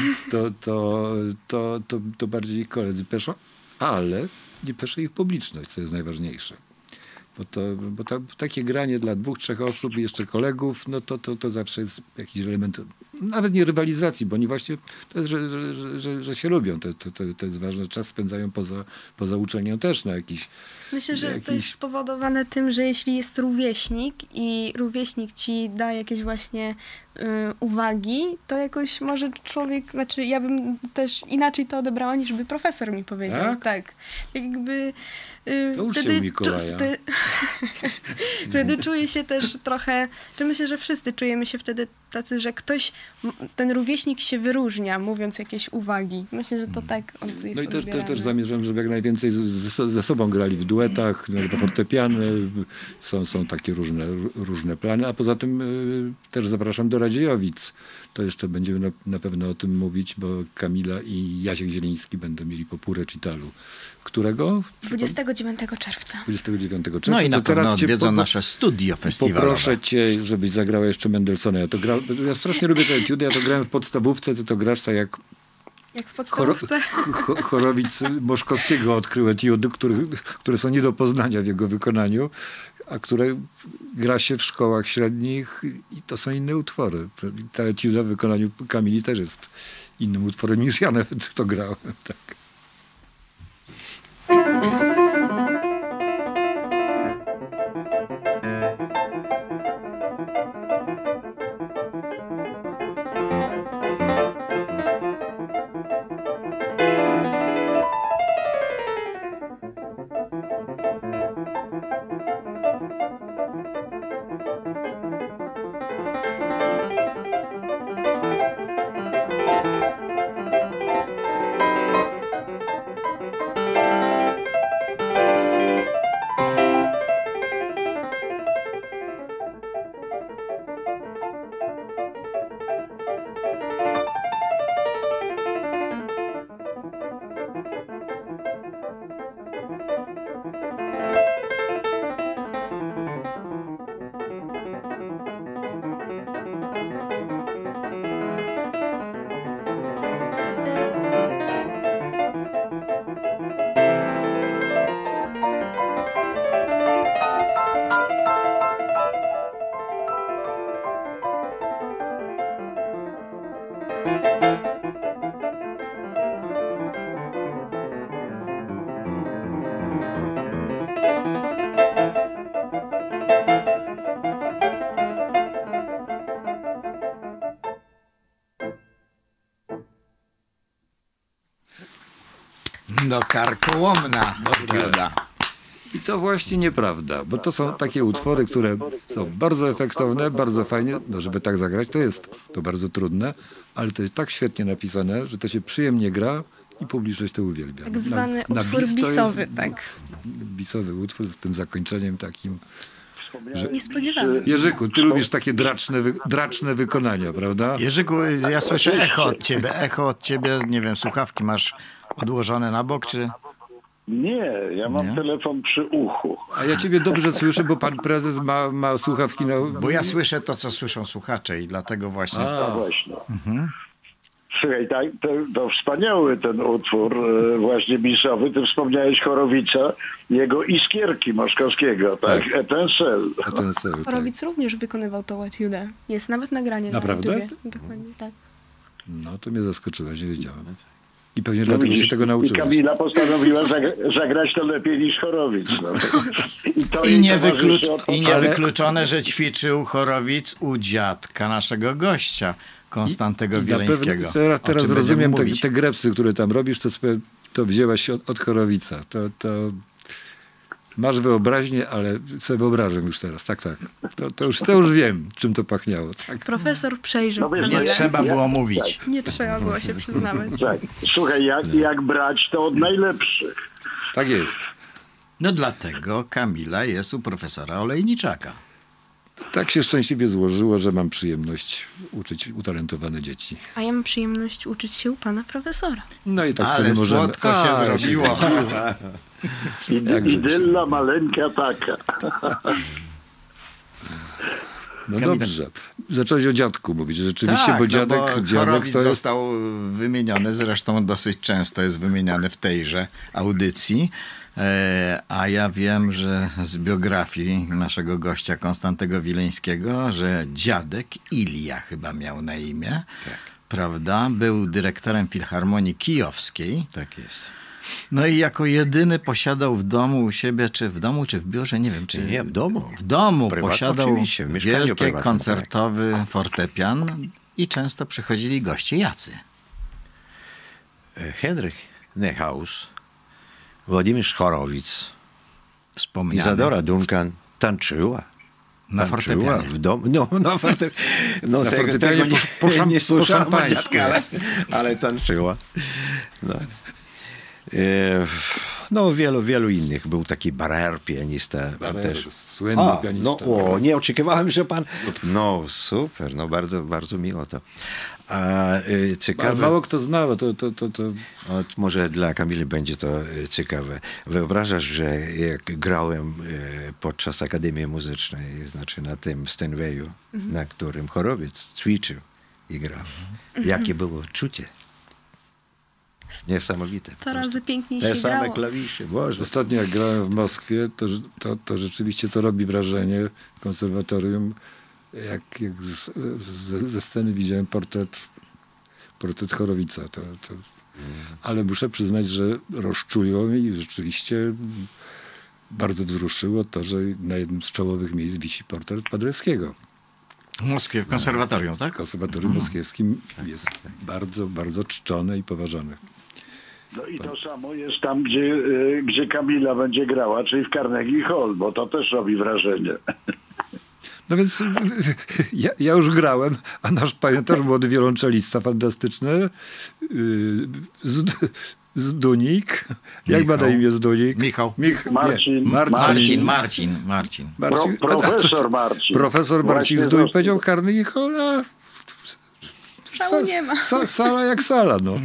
to bardziej ich koledzy peszą, ale nie pesze ich publiczność, co jest najważniejsze. Bo takie granie dla 2-3 osób i jeszcze kolegów, no to zawsze jest jakiś element, nawet nie rywalizacji, bo oni właśnie, to jest, że się lubią, to jest ważne, czas spędzają poza uczelnią też na jakiś... Myślę, że to jest spowodowane tym, że jeśli jest rówieśnik i rówieśnik ci da jakieś właśnie uwagi, to jakoś może człowiek, znaczy ja bym też inaczej to odebrała, niż by profesor mi powiedział. Tak. Jakby to ucz się Mikołaja. Wtedy czuję się też trochę, że myślę, że wszyscy czujemy się wtedy tacy, że ktoś, ten rówieśnik się wyróżnia, mówiąc jakieś uwagi. Myślę, że to tak on jest No i odbierane. też zamierzam, żeby jak najwięcej ze sobą grali w duetach, na fortepiany. Są takie różne plany, a poza tym też zapraszam do Radziejowic. To jeszcze będziemy na pewno o tym mówić, bo Kamila i Jasiek Zieliński będą mieli po pół recitalu. Którego? 29 czerwca. 29 czerwca. No i na pewno cię odwiedzą nasze studio festiwalowe. Poproszę cię, żebyś zagrała jeszcze Mendelssohna. Ja strasznie lubię te etiudy, ja to grałem w podstawówce, ty to grasz tak jak w podstawówce. Chorowic Moszkowskiego odkrył etiudy, które są nie do poznania w jego wykonaniu, a które gra się w szkołach średnich i to są inne utwory. Ta etiuda w wykonaniu Kamili też jest innym utworem niż ja nawet to grałem. Tak. No karkołomna etiuda. I to właśnie nieprawda, bo to są takie utwory, które są bardzo efektowne, bardzo fajnie, no żeby tak zagrać, to bardzo trudne, ale to jest tak świetnie napisane, że to się przyjemnie gra i publiczność to uwielbia. Tak zwany utwór bis bisowy, tak. Bisowy utwór z tym zakończeniem takim. Niespodziewany. Jerzyku, ty lubisz takie draczne wykonania, prawda? Jerzyku, ja słyszę echo od ciebie, nie wiem, słuchawki masz odłożone na bok, czy... Nie, ja mam telefon przy uchu. A ja ciebie dobrze słyszę, bo pan prezes ma słuchawki na... Bo ja słyszę to, co słyszą słuchacze i dlatego właśnie... Właśnie. Słuchaj, tak, to wspaniały ten utwór właśnie bisowy. Ty wspomniałeś Chorowica, jego Iskierki Moszkowskiego, tak? Etincelle. Tak. Chorowic również wykonywał tą etiudę. Jest nawet nagranie Naprawdę? na YouTubie. Dokładnie, tak. No to mnie zaskoczyłeś, nie wiedziałem. I pewnie dlatego się tego I nauczyłeś. Kamila postanowiła zagrać to lepiej niż Chorowic. No. To jej towarzyszy od I niewykluczone, że ćwiczył Chorowic u dziadka naszego gościa, Konstantego Na Wileńskiego. pewno, teraz o czym będziemy rozumiem mówić. te grepsy, które tam robisz, to wzięłaś od Chorowica. To masz wyobraźnię, ale sobie wyobrażam już teraz. Tak. To już wiem, czym to pachniało. Tak. Profesor przejrzał wiesz, Kamilę. Nie trzeba było mówić. Nie trzeba było się przyznawać. Tak. Słuchaj, jak brać to od najlepszych. Tak jest. No dlatego Kamila jest u profesora Olejniczaka. Tak się szczęśliwie złożyło, że mam przyjemność uczyć utalentowane dzieci. A ja mam przyjemność uczyć się u pana profesora. No i tak Ale sobie możemy... słodko się zrobiło. Idylla maleńka taka. No dobrze. Zacząłeś o dziadku mówić. Rzeczywiście, Tak, bo dziadek Chorowic to jest... został wymieniony, zresztą dosyć często jest wymieniany w tejże audycji. A ja wiem, że z biografii naszego gościa Konstantego Wileńskiego, że dziadek Ilia chyba miał na imię, prawda? Był dyrektorem Filharmonii Kijowskiej. Tak jest. No i jako jedyny posiadał w domu u siebie, czy w biurze, nie wiem, czy... Nie, w domu. W domu Prywatnie, posiadał oczywiście, w mieszkaniu wielki prywatnym, koncertowy fortepian i często przychodzili goście jacy. Henryk Neuhaus, Władimir Chorowic, Wspomniany. Izadora Duncan tańczyła. Na fortepianie. W domu. No, na Na fortepianie tego nie słyszałem, po szampańsku. ale tańczyła. No. No, wielu innych. Był taki Barrer, pianista. Też. Słynny pianista. No, nie oczekiwałem, że pan... No, super, no bardzo miło to. A ciekawe... Mało kto znał, to... Może dla Kamili będzie to ciekawe. Wyobrażasz, że jak grałem podczas Akademii Muzycznej, znaczy na tym Steinwayu, na którym Chorowiec ćwiczył i grał. Jakie było uczucie? Niesamowite. 100 razy piękniej Te się same grało. klawisze, Boże. Ostatnio jak grałem w Moskwie, to rzeczywiście to robi wrażenie w konserwatorium. Jak ze sceny widziałem portret Chorowica. Ale muszę przyznać, że rozczuliło mnie i rzeczywiście bardzo wzruszyło to, że na jednym z czołowych miejsc wisi portret Paderewskiego. W Moskwie, w konserwatorium, tak? W konserwatorium moskiewskim jest bardzo, bardzo czczone i poważane. No i to samo jest tam, gdzie Kamila będzie grała, czyli w Carnegie Hall, bo to też robi wrażenie. No więc ja już grałem, a nasz, pamiętasz, młody wiolonczelista fantastyczny, Zdunik. Jak ma na imię Zdunik? Michał. Marcin. Profesor Marcin Właśnie Zdunik powiedział Carnegie Hall, Szału nie ma. Sala jak sala, no.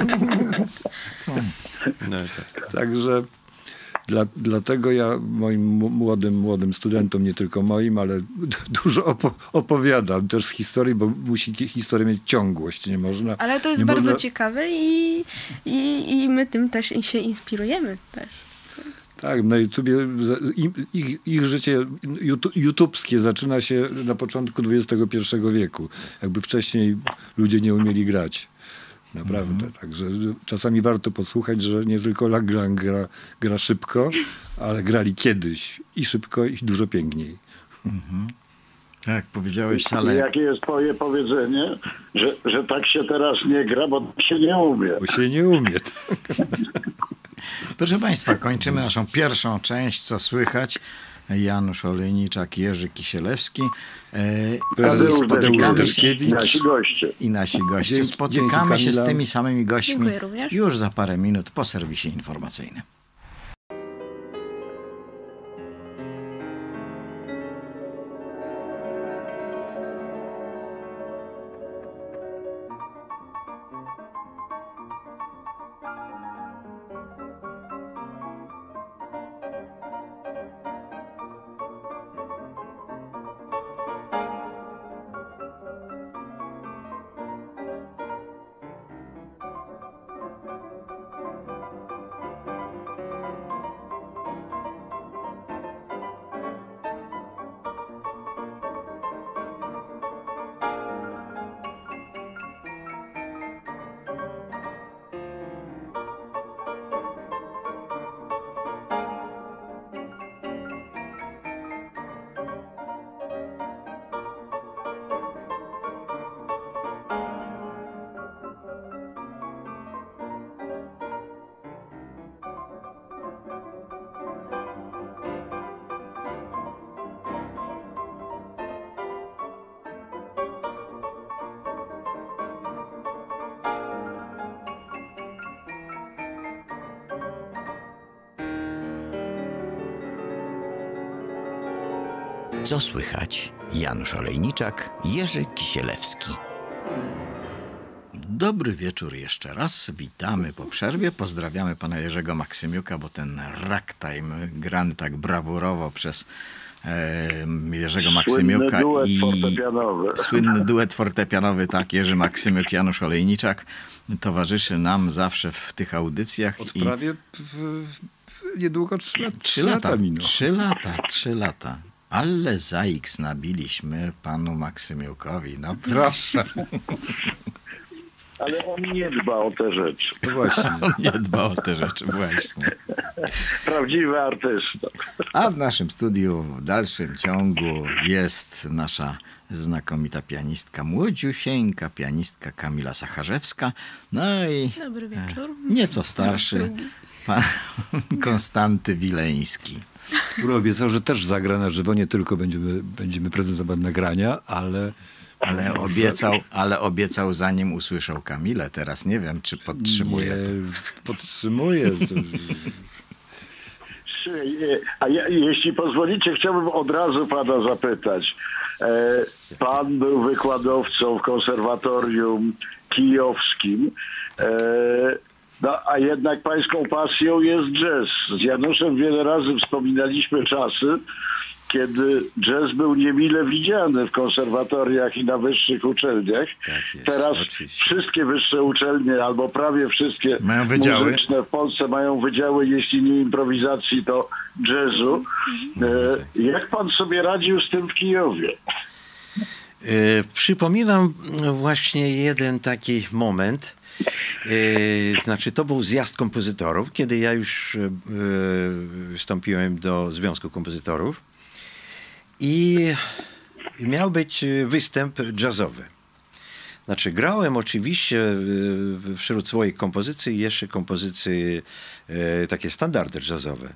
No, tak. Także dlatego ja moim młodym studentom, nie tylko moim, ale dużo opowiadam też z historii, bo musi historia mieć ciągłość. Nie można. Ale to jest bardzo ciekawe i my tym też się inspirujemy też. Tak, na YouTubie ich życie YouTubskie zaczyna się na początku XXI wieku. Jakby wcześniej ludzie nie umieli grać. Naprawdę. Także czasami warto posłuchać, że nie tylko Lang gra szybko, ale grali kiedyś i szybko, i dużo piękniej. Tak, powiedziałeś, I ale... jakie jest twoje powiedzenie, że tak się teraz nie gra, bo tak się nie umie. Bo się nie umie. Proszę Państwa, kończymy naszą pierwszą część, co słychać. Janusz Olejniczak, Jerzy Kisielewski. Tadeusz Deszkiewicz. I nasi goście. Dzięki, Spotykamy się z Kamila. tymi samymi gośćmi Dziękuję również. już za parę minut po serwisie informacyjnym. Co słychać? Janusz Olejniczak, Jerzy Kisielewski. Dobry wieczór jeszcze raz. Witamy po przerwie. Pozdrawiamy pana Jerzego Maksymiuka, bo ten ragtime grany tak brawurowo przez Jerzego Maksymiuka słynny duet fortepianowy, tak, Jerzy Maksymiuk, Janusz Olejniczak towarzyszy nam zawsze w tych audycjach. Od prawie niedługo 3 lata minął. 3 lata. Ale za X nabiliśmy panu Maksymiukowi. No proszę. Ale on nie dba o te rzeczy. No właśnie. On nie dba o te rzeczy, właśnie. Prawdziwy artysta. A w naszym studiu w dalszym ciągu jest nasza znakomita pianistka, młodziusieńka pianistka Kamila Sacharzewska. No i Dobry wieczór. Nieco starszy pan Konstanty Wileński. Który obiecał, że też zagra na żywo, nie tylko będziemy prezentować nagrania, Ale obiecał zanim usłyszał Kamilę. Teraz nie wiem, czy podtrzymuje to. Podtrzymuje. A jeśli pozwolicie, chciałbym od razu pana zapytać. Pan był wykładowcą w konserwatorium kijowskim, no, a jednak pańską pasją jest jazz. Z Januszem wiele razy wspominaliśmy czasy, kiedy jazz był niemile widziany w konserwatoriach i na wyższych uczelniach. Tak jest, teraz oczywiście. wszystkie wyższe uczelnie, albo prawie wszystkie mają wydziały muzyczne w Polsce mają wydziały, jeśli nie improwizacji, to jazzu. Jak pan sobie radził z tym w Kijowie? Przypominam właśnie jeden taki moment. Znaczy, to był zjazd kompozytorów, kiedy ja już wstąpiłem do Związku Kompozytorów i miał być występ jazzowy. Znaczy, grałem oczywiście wśród swoich kompozycji jeszcze kompozycje takie standardy jazzowe.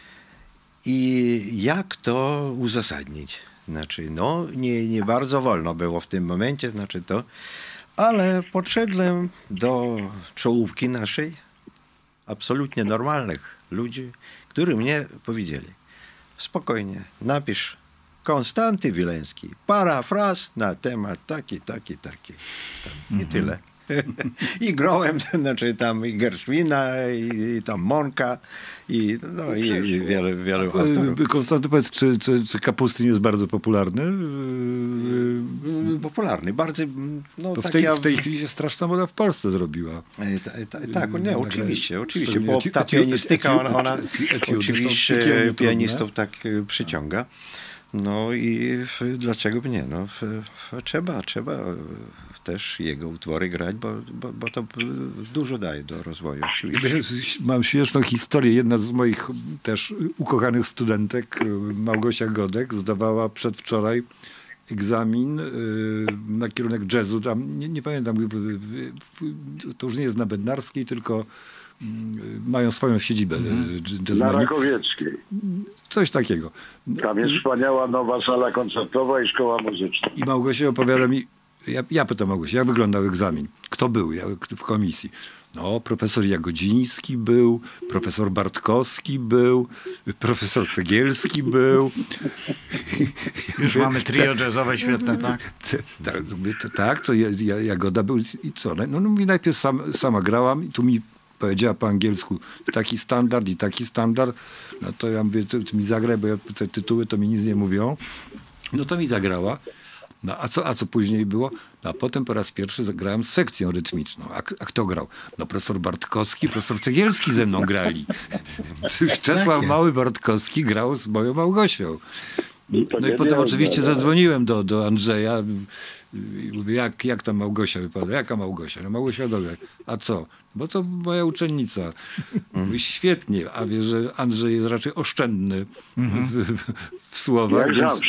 I jak to uzasadnić? Znaczy, no, nie bardzo wolno było w tym momencie, znaczy to, ale podszedłem do czołówki naszej, absolutnie normalnych ludzi, którzy mnie powiedzieli: spokojnie, napisz Konstanty Wileński, parafraz na temat taki. I tyle. I grałem, znaczy tam i Gershwina, i tam Monka, i wiele autorów. Konstanty, powiedz, czy Kapustyn jest bardzo popularny? Popularny, bardzo. No, bo w tej chwili się straszna moda w Polsce zrobiła. Tak, nie, oczywiście, bo ta pianistyka, ona oczywiście pianistów tak przyciąga. No i dlaczego by nie? No, trzeba też jego utwory grać, bo to dużo daje do rozwoju. Mam śmieszną historię. Jedna z moich też ukochanych studentek, Małgosia Godek, zdawała przedwczoraj egzamin na kierunek jazzu. Tam, nie pamiętam, to już nie jest na Bednarskiej, tylko mają swoją siedzibę jazzmeni. Na Rakowieckiej. Coś takiego. Tam jest wspaniała nowa sala koncertowa i szkoła muzyczna. I Małgosia opowiada mi, ja pytam Małgosia, jak wyglądał egzamin? Kto był w komisji? No, profesor Jagodziński był, profesor Bartkowski był, profesor Cegielski był. Już mamy trio jazzowe świetne, tak? Tak, to Jagoda był i co? No mówi, najpierw sama grałam i tu mi powiedziała po angielsku taki standard i taki standard. No to ja mówię, ty mi zagraj, bo te tytuły to mi nic nie mówią. No to mi zagrała. No a co później było? No a potem po raz pierwszy zagrałem z sekcją rytmiczną. A kto grał? No profesor Bartkowski, profesor Cegielski ze mną grali. Czesław Mały Bartkowski grał z moją Małgosią. No i potem oczywiście zadzwoniłem do Andrzeja i mówię, jak ta Małgosia wypada? Jaka Małgosia? No Małgosia dobra. A co? Bo to moja uczennica. Mówi, świetnie, a wie, że Andrzej jest raczej oszczędny w słowach,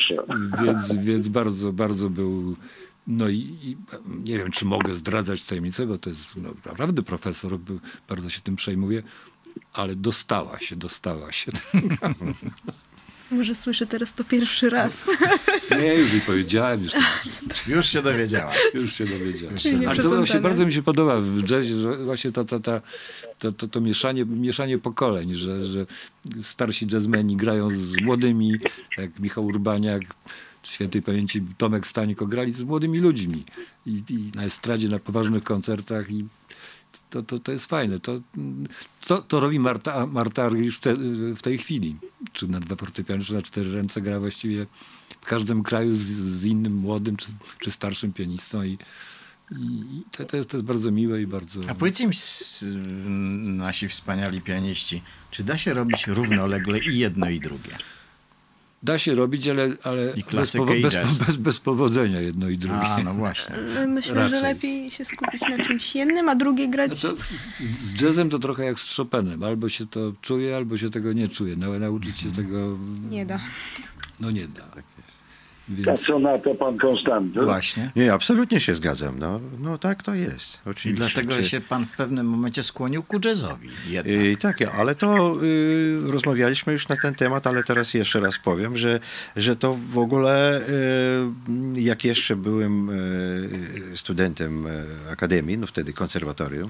więc bardzo, bardzo był. No i nie wiem, czy mogę zdradzać tajemnicę, bo to jest naprawdę profesor, bardzo się tym przejmuje, ale dostała się. Może słyszę teraz to pierwszy raz. Nie, już jej powiedziałem. Już się dowiedziała. Już się dowiedziałem. Czyli nie Ale to przesądzone. właśnie bardzo mi się podoba w jazzie, że właśnie to mieszanie pokoleń, że starsi jazzmeni grają z młodymi, jak Michał Urbaniak, świętej pamięci Tomek Stańko, grali z młodymi ludźmi i na estradzie, na poważnych koncertach i to jest fajne. To robi Marta Argerich w tej chwili. Czy na 2 fortepiany, czy na 4 ręce gra właściwie w każdym kraju z innym młodym czy starszym pianistą i to jest bardzo miłe i bardzo... A powiedzcie mi, nasi wspaniali pianiści, czy da się robić równolegle i jedno i drugie? Da się robić, ale I klasykę, i jazz. bez powodzenia jedno i drugie. A, no właśnie. Myślę, Raczej. że lepiej się skupić na czymś jednym, a drugie grać... Z jazzem to trochę jak z Chopinem. Albo się to czuje, albo się tego nie czuje. Nauczyć się tego... Nie da. No nie da. A Więc co na to pan Konstanty? Właśnie. Nie, absolutnie się zgadzam. No tak to jest. Oczywiście. I dlatego się pan w pewnym momencie skłonił ku jazzowi. Jednak. Tak, ale to rozmawialiśmy już na ten temat, ale teraz jeszcze raz powiem, że to w ogóle, jak jeszcze byłem studentem akademii, no wtedy konserwatorium,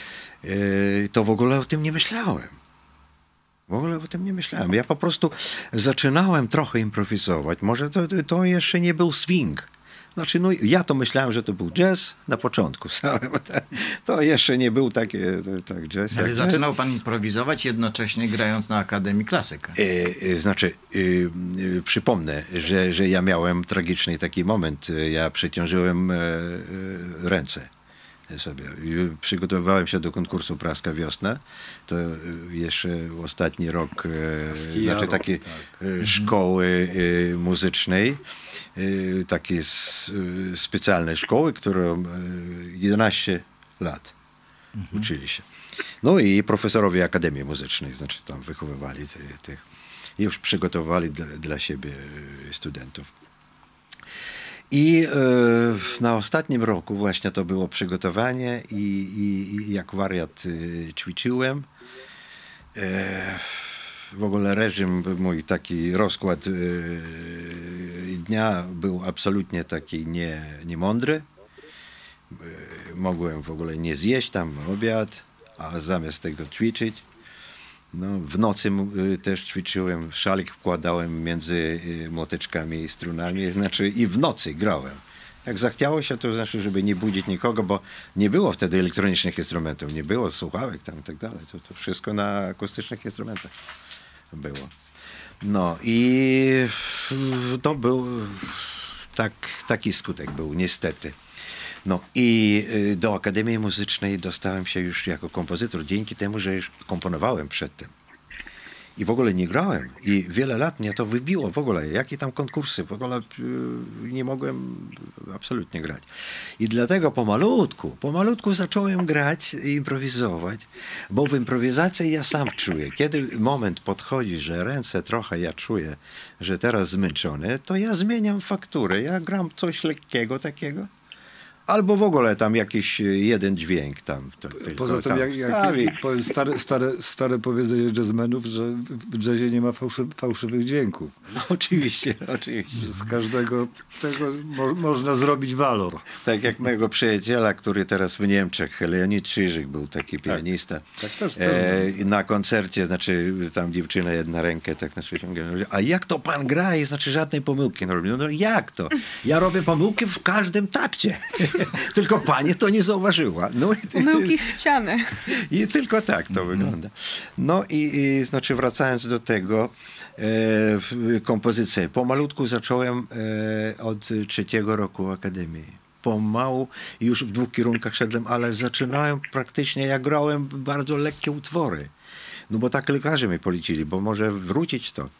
to w ogóle o tym nie myślałem. W ogóle o tym nie myślałem. Ja po prostu zaczynałem trochę improwizować. Może to jeszcze nie był swing. Znaczy, no ja to myślałem, że to był jazz na początku samym. To jeszcze nie był tak jazz. Ale jak zaczynał pan improwizować, jednocześnie grając na Akademii Klasyka. Znaczy, przypomnę, że ja miałem tragiczny taki moment. Ja przeciążyłem ręce sobie. Przygotowywałem się do konkursu Praska Wiosna. To jeszcze ostatni rok znaczy takiej szkoły muzycznej, takiej specjalnej szkoły, którą 11 lat uczyli się. No i profesorowie Akademii Muzycznej, znaczy tam wychowywali tych i już przygotowywali dla siebie studentów. I na ostatnim roku właśnie to było przygotowanie i jak wariat ćwiczyłem. W ogóle reżim, mój taki rozkład dnia był absolutnie taki niemądry. Mogłem w ogóle nie zjeść tam obiad, a zamiast tego ćwiczyć. No, w nocy też ćwiczyłem, szalik wkładałem między młoteczkami i strunami, znaczy i w nocy grałem. Jak zachciało się, to znaczy, żeby nie budzić nikogo, bo nie było wtedy elektronicznych instrumentów, nie było słuchawek tam i tak dalej. To wszystko na akustycznych instrumentach było. No i to był taki skutek był, niestety. No i do Akademii Muzycznej dostałem się już jako kompozytor dzięki temu, że już komponowałem przedtem. I w ogóle nie grałem. I wiele lat mnie to wybiło w ogóle. Jakie tam konkursy. W ogóle nie mogłem absolutnie grać. I dlatego pomalutku zacząłem grać i improwizować. Bo w improwizacji ja sam czuję. Kiedy moment podchodzi, że ręce trochę ja czuję, że teraz zmęczone, to ja zmieniam fakturę. Ja gram coś lekkiego takiego. Albo w ogóle tam jakiś jeden dźwięk tam. Poza tym, jak powiem stare powiedzenie jazzmenów, że w jazzie nie ma fałszywych dźwięków. No, oczywiście. Z każdego tego można zrobić walor. Tak jak mojego przyjaciela, który teraz w Niemczech, Leonid Czyżyk był taki pianista. Tak też na koncercie, znaczy tam dziewczyna jedna rękę tak na świecie, a jak to pan gra i znaczy żadnej pomyłki nie robi? No jak to? Ja robię pomyłki w każdym takcie. Tylko pani to nie zauważyła. No, Pomyłki chciane. I tylko tak to wygląda. No i znaczy wracając do tego, kompozycję. Pomalutku zacząłem od 3. roku Akademii. Pomału już w 2 kierunkach szedłem, ale zaczynałem praktycznie, jak grałem bardzo lekkie utwory. No bo tak lekarze mi policili, bo może wrócić to.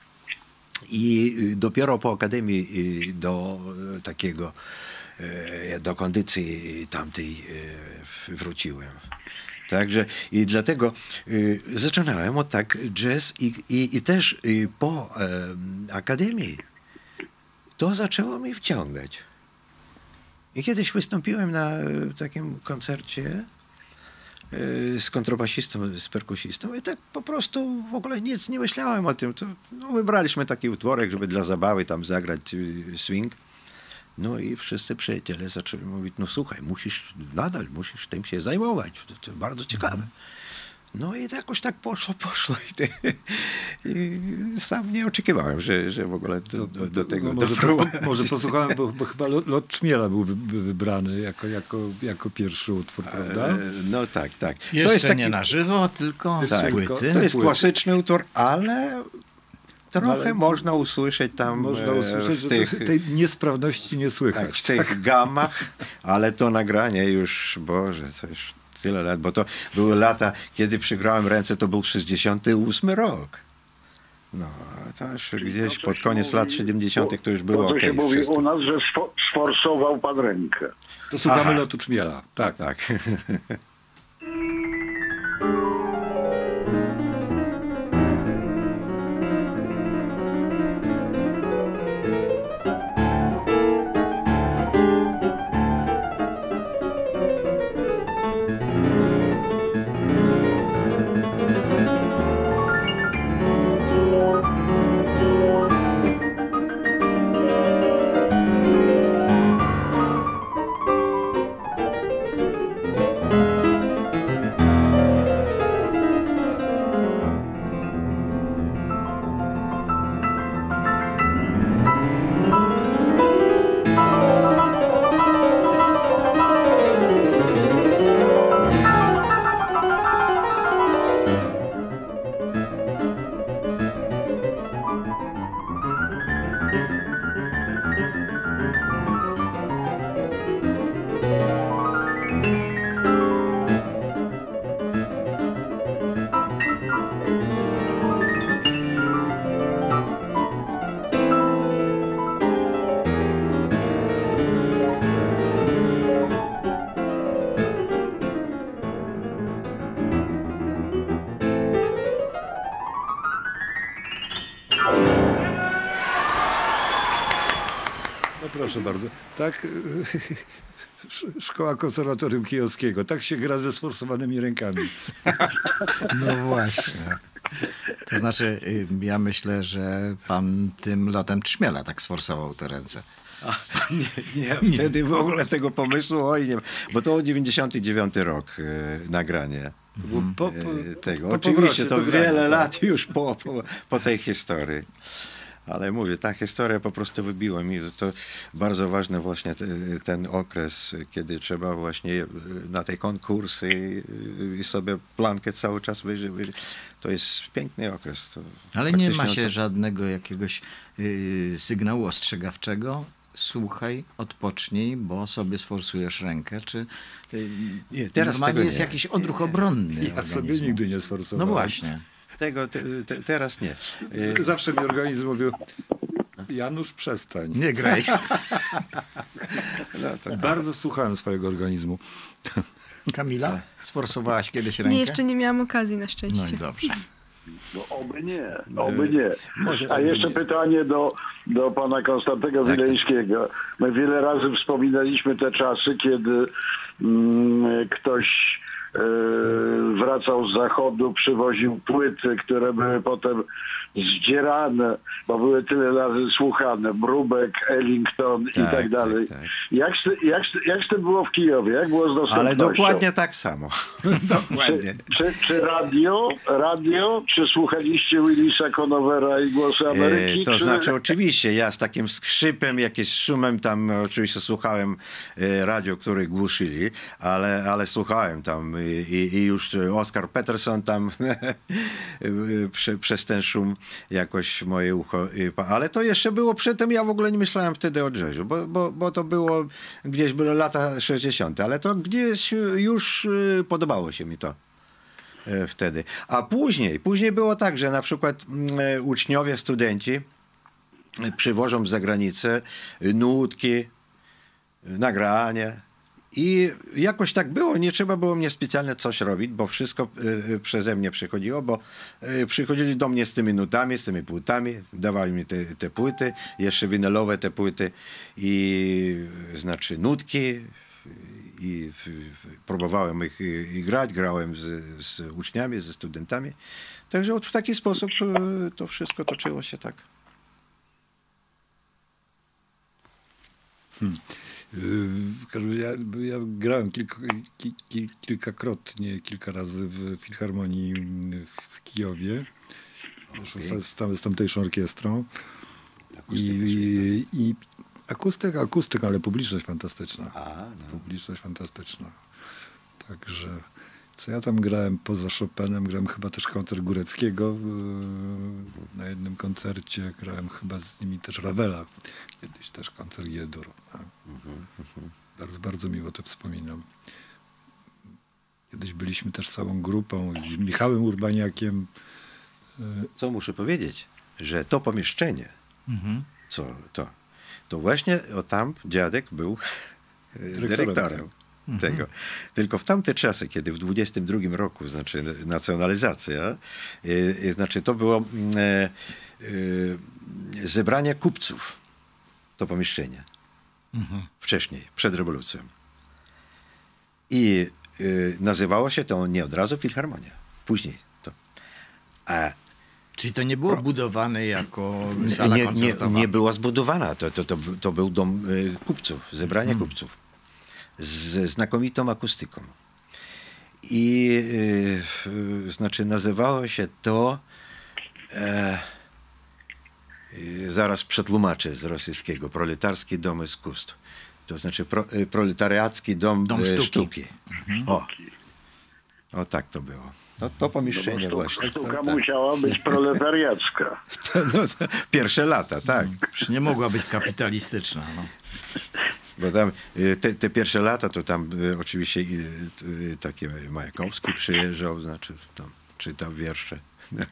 I dopiero po Akademii do takiego do kondycji tamtej wróciłem. Także i dlatego zaczynałem od tak jazz i też po Akademii to zaczęło mnie wciągać. I kiedyś wystąpiłem na takim koncercie z kontrabasistą, z perkusistą i tak po prostu w ogóle nic nie myślałem o tym. To, no, wybraliśmy taki utworek, żeby dla zabawy tam zagrać swing. No i wszyscy przyjaciele zaczęli mówić, no słuchaj, musisz tym się zajmować, to bardzo ciekawe. No i jakoś tak poszło i sam nie oczekiwałem, że w ogóle do tego może posłuchałem, bo chyba Lot Czmiela był wybrany jako pierwszy utwór, prawda? No tak. Jeszcze to jest taki, nie na żywo, tylko z tak, płyty. to jest klasyczny utwór, ale trochę można usłyszeć tam w tych, tej niesprawności nie słychać. Tak, w tych gamach, ale to nagranie już, Boże, to już tyle lat, bo to były lata, kiedy przygrałem ręce, to był 68 rok. No, to już gdzieś pod koniec lat 70. to już było to okej. się mówi wszystko. u nas, że sforsował pan rękę. To słuchamy Lotu Czmiela. Tak. No proszę bardzo. Tak, Szkoła Konserwatorium Kijowskiego. Tak się gra ze sforsowanymi rękami. No właśnie. To znaczy, ja myślę, że pan tym Lotem Czmiela tak sforsował te ręce. Nie, wtedy w ogóle tego pomysłu, nie ma, bo to 99 rok nagranie tego. Oczywiście to wiele lat już po tej historii. Ale mówię, ta historia po prostu wybiła mi. To bardzo ważny właśnie ten okres, kiedy trzeba właśnie na te konkursy i sobie plankę cały czas wyżyć. To jest piękny okres. To ale nie ma się żadnego jakiegoś sygnału ostrzegawczego. Słuchaj, odpocznij, bo sobie sforsujesz rękę, czy nie, teraz normalnie jest jakiś odruch obronny Ja sobie nigdy nie sforsowałem. No właśnie. Teraz nie. Zawsze mi organizm mówił, Janusz, przestań. Nie graj. No, Bardzo słuchałem swojego organizmu. Kamila, sforsowałaś kiedyś rękę? Nie, jeszcze nie miałam okazji na szczęście. No i dobrze. No oby nie. A jeszcze pytanie do pana Konstantego Wileńskiego. My wiele razy wspominaliśmy te czasy, kiedy ktoś wracał z zachodu, przywoził płyty, które były potem zdzierane, bo były tyle razy słuchane. Mrówek, Ellington i tak dalej. Tak. Jak z tym było w Kijowie? Jak było z dostępnością? Ale dokładnie tak samo. Dokładnie. Czy radio? Czy słuchaliście Willisa Conovera i Głosy Ameryki? To znaczy oczywiście, ja z takim skrzypem, jakimś szumem tam oczywiście słuchałem radio, które głuszyli, ale słuchałem tam i już Oscar Peterson tam przez ten szum jakoś moje ucho. Ale to jeszcze było przedtem, ja w ogóle nie myślałem wtedy o jazzu, bo to było gdzieś były lata 60., ale to gdzieś już podobało się mi to wtedy. A później było tak, że na przykład uczniowie, studenci przywożą z zagranicy nutki, nagrania. I jakoś tak było, nie trzeba było mnie specjalnie coś robić, bo wszystko przeze mnie przychodziło, bo przychodzili do mnie z tymi nutami, z tymi płytami, dawali mi te płyty, jeszcze winylowe te płyty i znaczy nutki i próbowałem ich grać, grałem z uczniami, ze studentami. Także w taki sposób to wszystko toczyło się tak. Ja grałem kilka razy w Filharmonii w Kijowie, z tamtejszą orkiestrą. I akustyka, ale publiczność fantastyczna. Publiczność fantastyczna. Także co ja tam grałem poza Chopinem, grałem chyba też koncert Góreckiego na jednym koncercie, grałem chyba z nimi też Ravela, kiedyś też koncert G-dur. Bardzo, bardzo miło to wspominam. Kiedyś byliśmy też całą grupą z Michałem Urbaniakiem. Co muszę powiedzieć, że to pomieszczenie, to właśnie tam dziadek był dyrektorem tego. Tylko w tamte czasy, kiedy w 22 roku, znaczy nacjonalizacja, znaczy to było zebranie kupców, to pomieszczenie. Wcześniej, przed rewolucją. I nazywało się to nie od razu Filharmonia. Później to. Czyli to nie było budowane jako sala koncertowa? Nie była zbudowana. To był dom kupców, zebranie kupców. Z znakomitą akustyką. I znaczy nazywało się to zaraz przetłumaczę z rosyjskiego, Proletarski Dom Iskustw. To znaczy proletariacki dom sztuki. O tak to było. To pomieszczenie właśnie. Sztuka musiała być proletariacka. Pierwsze lata, tak. Już nie mogła być kapitalistyczna. No. Bo tam te pierwsze lata to tam oczywiście taki Majakowski przyjeżdżał, znaczy tam czytał wiersze.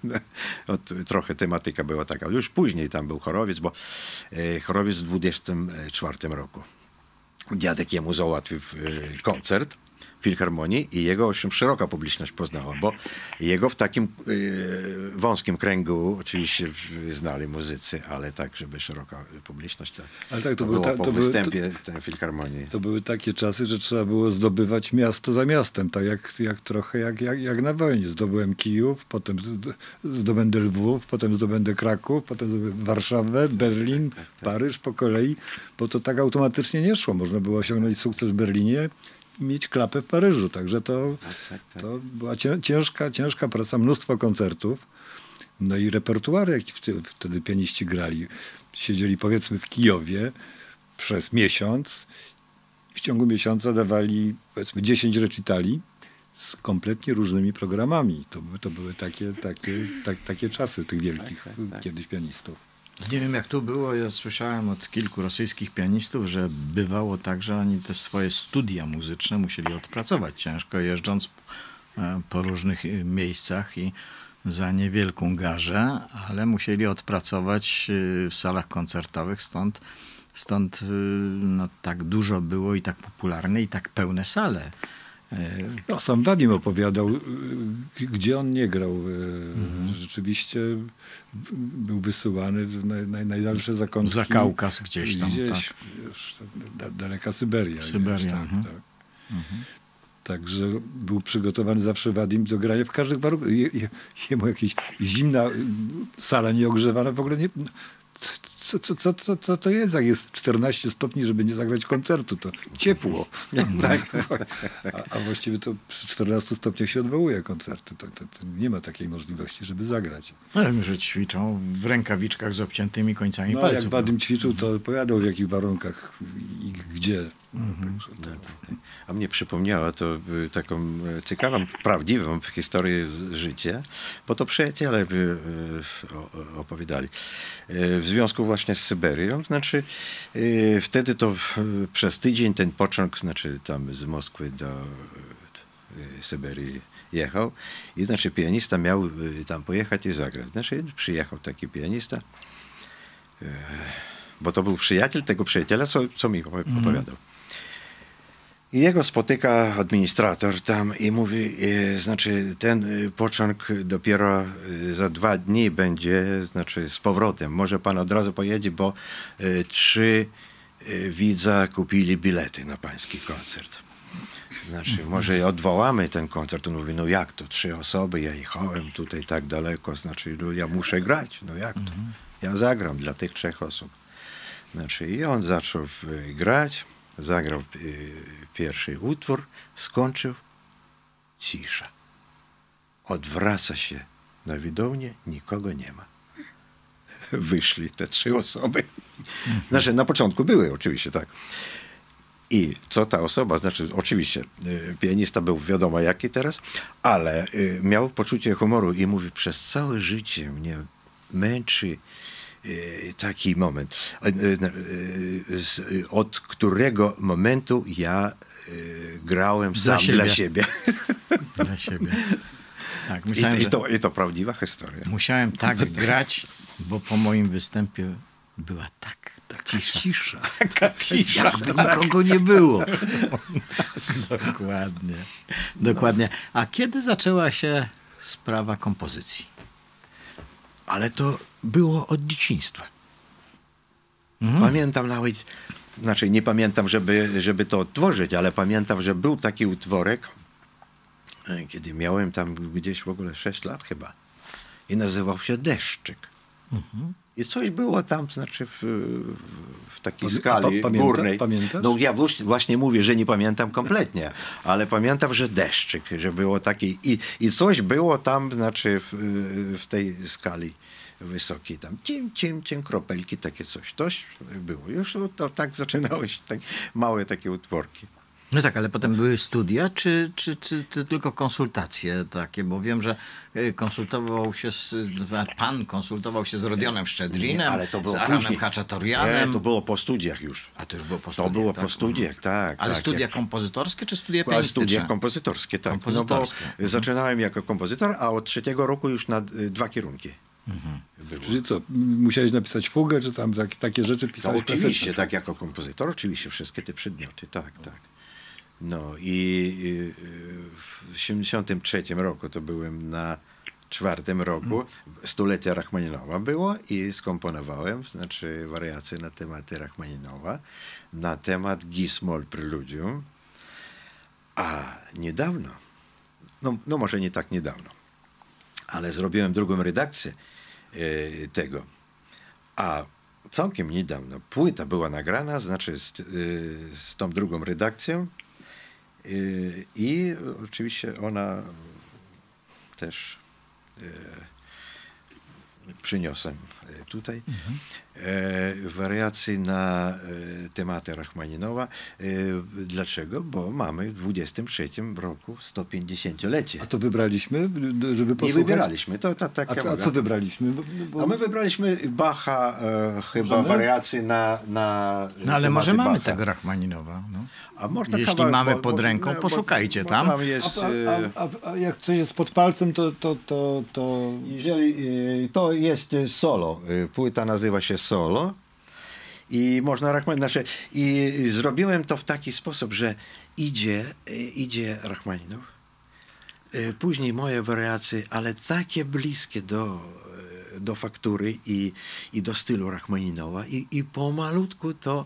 Trochę tematyka była taka. Już później tam był Chorowiec, bo Chorowiec w 24 roku. Dziadek jemu załatwił koncert w Filharmonii i jego szeroka publiczność poznała, bo jego w takim wąskim kręgu oczywiście znali muzycy, ale tak, żeby szeroka publiczność to było po występie tej Filharmonii. To były takie czasy, że trzeba było zdobywać miasto za miastem, tak jak na wojnie. Zdobyłem Kijów, potem zdobędę Lwów, potem zdobędę Kraków, potem zdobędę Warszawę, Berlin, Paryż po kolei, bo to tak automatycznie nie szło. Można było osiągnąć sukces w Berlinie i mieć klapę w Paryżu. Także to była ciężka praca, mnóstwo koncertów. No i repertuar, jaki wtedy pianiści grali. Siedzieli powiedzmy w Kijowie przez miesiąc. W ciągu miesiąca dawali powiedzmy 10 recitali z kompletnie różnymi programami. To były takie czasy tych wielkich kiedyś pianistów. Nie wiem jak tu było, ja słyszałem od kilku rosyjskich pianistów, że bywało tak, że oni te swoje studia muzyczne musieli odpracować ciężko, jeżdżąc po różnych miejscach i za niewielką garzę, ale musieli odpracować w salach koncertowych, stąd no, tak dużo było i tak popularne i tak pełne sale. No, sam Wadim opowiadał, gdzie on nie grał. Rzeczywiście był wysyłany w najdalsze zakątki. Za Kaukaz gdzieś tam. Gdzieś, tak. Daleka Syberia. Syberia. Tak. Także był przygotowany zawsze Wadim do grania w każdych warunkach. Jemu jakaś zimna sala nieogrzewana w ogóle nie... Co to jest, jak jest 14 stopni, żeby nie zagrać koncertu? To ciepło. A właściwie to przy 14 stopniach się odwołuje koncerty. To nie ma takiej możliwości, żeby zagrać. No wiem, że ćwiczą w rękawiczkach z obciętymi końcami palców. Jak Wadim ćwiczył, to opowiadał w jakich warunkach i gdzie. A mnie przypomniała to taką ciekawą, prawdziwą historię życia, bo to przyjaciele opowiadali. W związku właśnie z Syberią, znaczy wtedy to przez tydzień ten pociąg, znaczy tam z Moskwy do Syberii jechał i znaczy pianista miał tam pojechać i zagrać. Znaczy przyjechał taki pianista, bo to był przyjaciel tego przyjaciela, co mi opowiadał. I jego spotyka administrator tam i mówi, znaczy ten pociąg dopiero za 2 dni będzie, znaczy z powrotem. Może pan od razu pojedzie, bo 3 widza kupili bilety na pański koncert. Znaczy, może odwołamy ten koncert. On mówi, no jak to, 3 osoby, ja jechałem tutaj tak daleko, znaczy, no ja muszę grać, no jak to? Ja zagram dla tych 3 osób. Znaczy, i on zaczął grać, zagrał pierwszy utwór, skończył, cisza. Odwraca się na widownię, nikogo nie ma. Wyszli te 3 osoby. Znaczy, na początku były oczywiście, tak. I co ta osoba, znaczy oczywiście pianista był wiadomo jaki teraz, ale miał poczucie humoru i mówi, przez całe życie mnie męczy taki moment, od którego momentu ja grałem sam dla siebie. Dla siebie. Tak, I to prawdziwa historia. Musiałem tak grać, bo po moim występie była cisza. Taka cisza. Jakby nikogo nie było. Dokładnie. A kiedy zaczęła się sprawa kompozycji? Ale to było od dzieciństwa. Pamiętam nawet, znaczy nie pamiętam, żeby to odtworzyć, ale pamiętam, że był taki utworek, kiedy miałem tam gdzieś w ogóle 6 lat chyba. I nazywał się Deszczyk. I coś było tam, znaczy w takiej skali górnej. Pamiętasz? No ja właśnie mówię, że nie pamiętam kompletnie, ale pamiętam, że Deszczyk, że było taki i coś było tam, znaczy w tej skali wysokiej, tam ciem, kropelki, takie coś. To było. Już to tak zaczynało się, tak małe takie utworki. No tak, ale potem były studia, czy tylko konsultacje takie? Bo wiem, że pan konsultował się z Rodionem Szczedrinem, ale to było z Aaronem później. Hachatorianem. Nie, to było po studiach już. A to już było po studiach, To było tak? po studiach, tak. Ale tak, studia kompozytorskie, czy studia A pianistyczne? studia kompozytorskie, tak. Kompozytorskie. No bo zaczynałem jako kompozytor, a od 3 roku już na 2 kierunki. Było. Czyli co, musiałeś napisać fugę, czy tam takie rzeczy To pisałeś? oczywiście, klasyczne? tak jako kompozytor, oczywiście wszystkie te przedmioty, tak. No i w 73 roku to byłem na 4 roku, 100-lecie Rachmaninowa było i skomponowałem, znaczy wariacje na tematy Rachmaninowa, na temat Gismol Preludium, a niedawno, no może nie tak niedawno, ale zrobiłem drugą redakcję tego, a całkiem niedawno płyta była nagrana, znaczy z tą drugą redakcją i oczywiście ona też przyniosłem tutaj wariacje na tematy Rachmaninowa. Dlaczego? Bo mamy w 23 roku 150-lecie. A to wybraliśmy, żeby posłuchać? Nie wybieraliśmy. To tak A co wybraliśmy? A my wybraliśmy Bacha, chyba wariacje na No ale może tematy mamy Bacha. tego Rachmaninowa. No. A można Jeśli kawałek, mamy pod ręką, poszukajcie bo tam. jest, A jak coś jest pod palcem, to... jeżeli to jest solo, płyta nazywa się Solo i można Rachmaninow, znaczy, i zrobiłem to w taki sposób, że idzie Rachmaninow, później moje wariacje, ale takie bliskie do faktury i do stylu Rachmaninowa i pomalutku to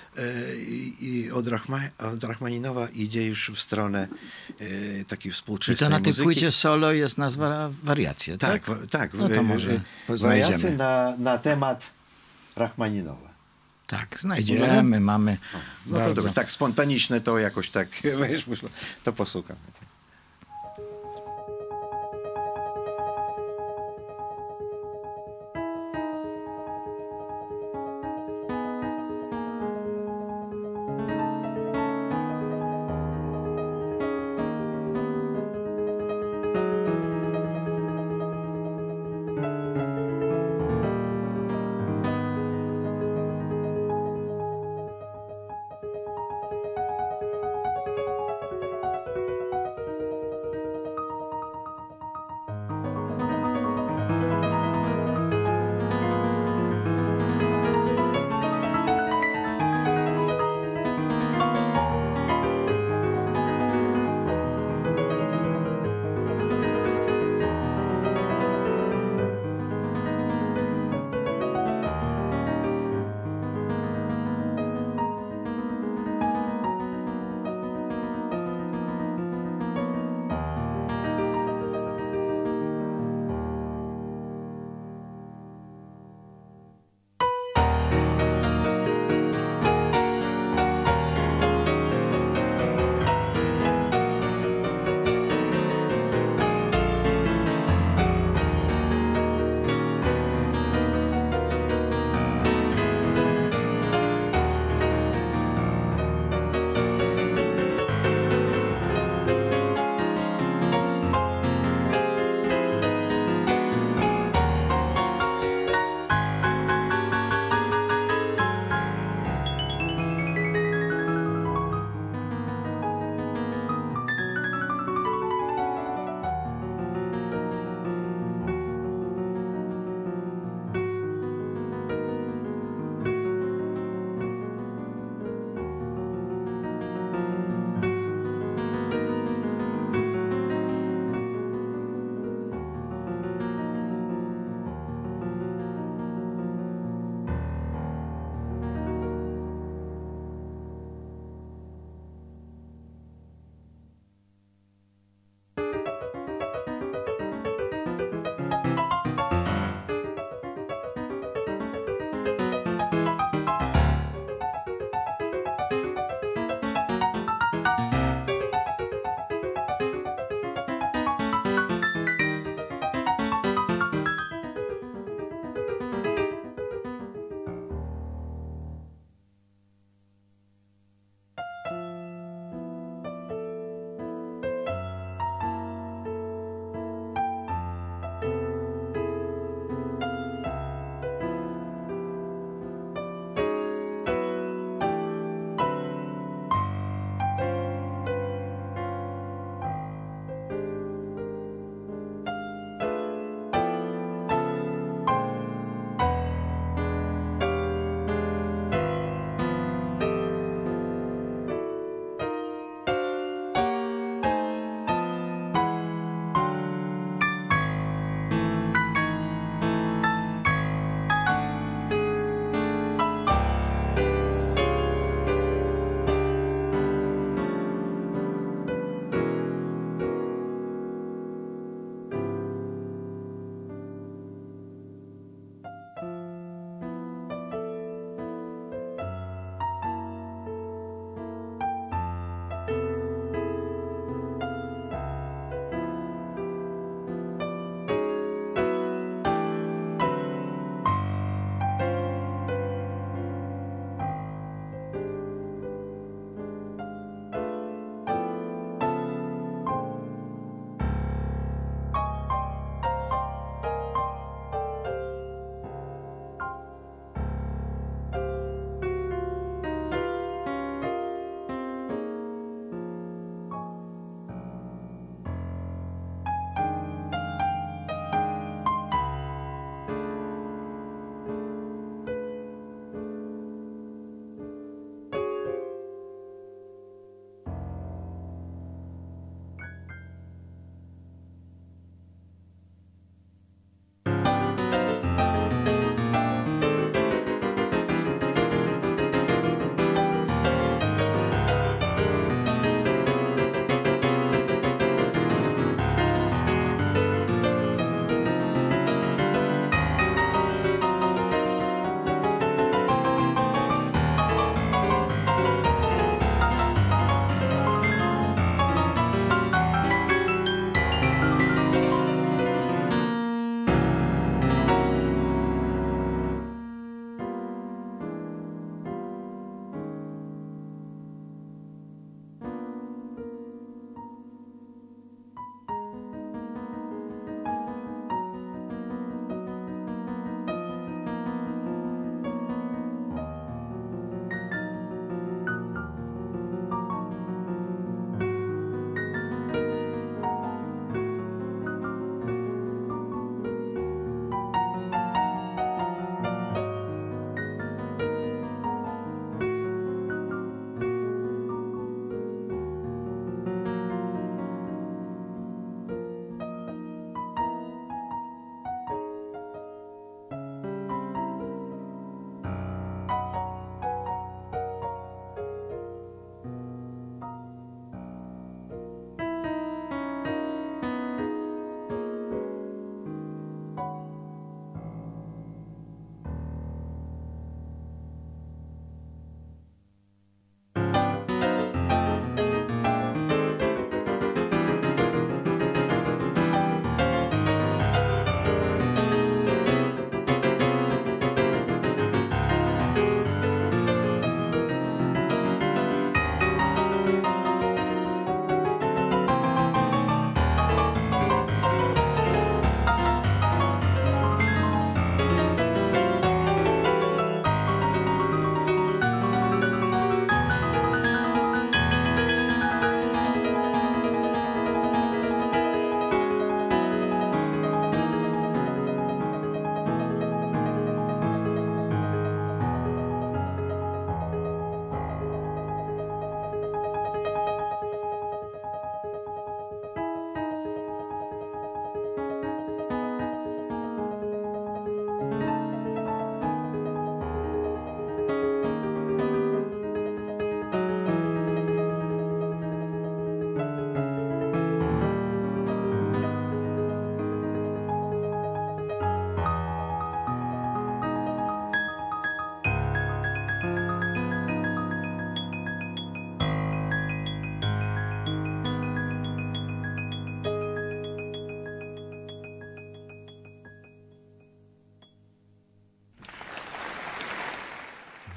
od Rachmaninowa idzie już w stronę takiej I współczesnej to na tej muzyki. płycie solo jest nazwa wariacje, tak? Tak. No to może Wariacje znajdziemy. na temat Rachmaninowa. Tak, znajdziemy, mamy No to bardzo... dobrze, tak spontaniczne to jakoś tak, wiesz, to posłuchamy.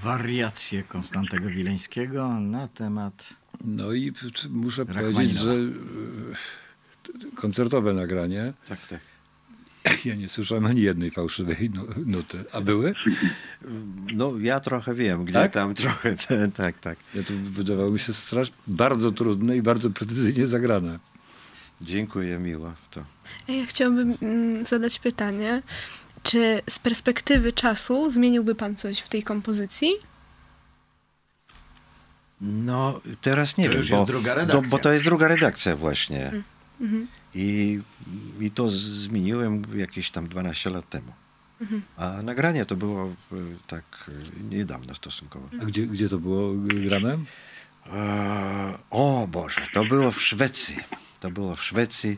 Wariacje Konstantego Wileńskiego na temat... No i muszę Rachmaninowa. powiedzieć, że koncertowe nagranie, Tak, tak. ja nie słyszałem ani jednej fałszywej nuty. A były? No ja trochę wiem, gdzie Tak? tam trochę, tak, tak. Ja to wydawało mi się bardzo trudne i bardzo precyzyjnie zagrane. Dziękuję, miło. To. Ja chciałabym zadać pytanie, czy z perspektywy czasu zmieniłby pan coś w tej kompozycji? No teraz nie To wiem, już jest druga redakcja. bo to jest druga redakcja właśnie. I to zmieniłem jakieś tam 12 lat temu. A nagranie to było tak niedawno stosunkowo. A gdzie to było grane? O Boże, to było w Szwecji. To było w Szwecji.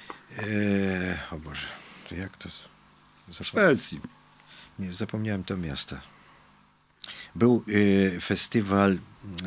O Boże, to jak to? W Szwecji. Nie, zapomniałem to miasta. Był festiwal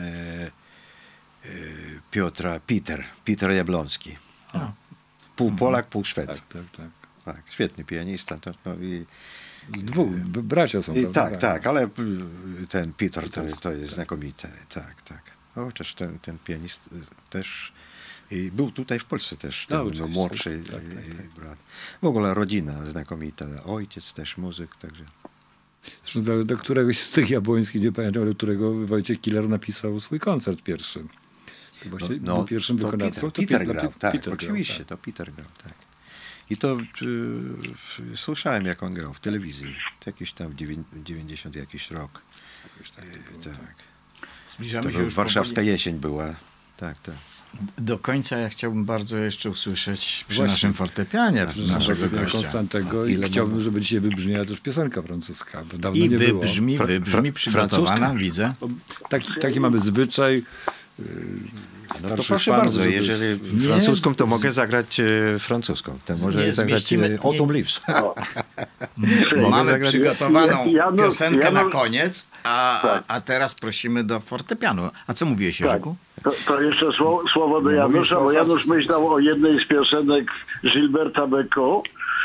Peter Jablonski. Pół Polak, pół Szwed. Tak. Tak, świetny pianista. No i, Dwóch, bracia są, prawda? tak, ale ten Peter to jest znakomity. Tak. Chociaż ten pianist też był tutaj w Polsce też, ten oczywiście. młodszy Tak. brat. W ogóle rodzina znakomita, ojciec też muzyk, także. Zresztą do któregoś z tych jabłońskich, nie pamiętam, do którego Wojciech Killer napisał swój koncert pierwszy. To właśnie był pierwszym to wykonawcą. Peter grał, tak, Peter oczywiście, grał, to Peter grał, tak. I to słyszałem, jak on grał w telewizji. To jakiś tam 90 jakiś rok. Tak. Zbliżamy To się już warszawska jesień była. Tak. do końca. Ja chciałbym bardzo jeszcze usłyszeć przy Właśnie. naszym fortepianie naszego gościa. Konstantego i chciałbym, żeby dzisiaj wybrzmiała też piosenka francuska, bo dawno I nie było. wybrzmi przygotowana, francuska? widzę. Taki mamy zwyczaj. No to starszych proszę panów, bardzo, żeby- jeżeli Nie, francuską, to mogę zagrać francuską. To może nie zagrać zmieścimy- Autumn Leaves. Mamy zagrać- przygotowaną Janusz- piosenkę na Janusz- koniec, a teraz prosimy do fortepianu. A co mówiłeś, Jerzyku? To jeszcze słowo do Janusza, bo Janusz myślał o jednej z piosenek Gilberta Bécaud.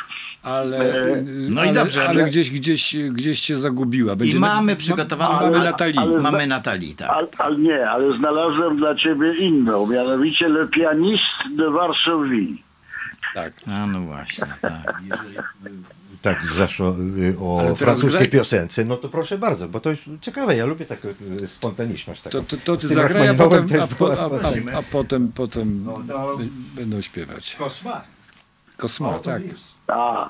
No i dobrze, ale ale- gdzieś się zagubiła. I mamy przygotowaną... Mamy Natalii. Mamy Natalii, tak. Ale znalazłem dla ciebie inną, mianowicie Le Pianiste de Varsovie. Tak. A no właśnie, tak. Tak, zaszło o Ale teraz francuskiej graj- piosence, no to proszę bardzo, bo to jest ciekawe, ja lubię taką spontaniczność. To ty Z tym zagraj, a Rachmaninowem potem, też była sprawa. a potem No to- będą śpiewać. Kosma. Kosma, tak. A.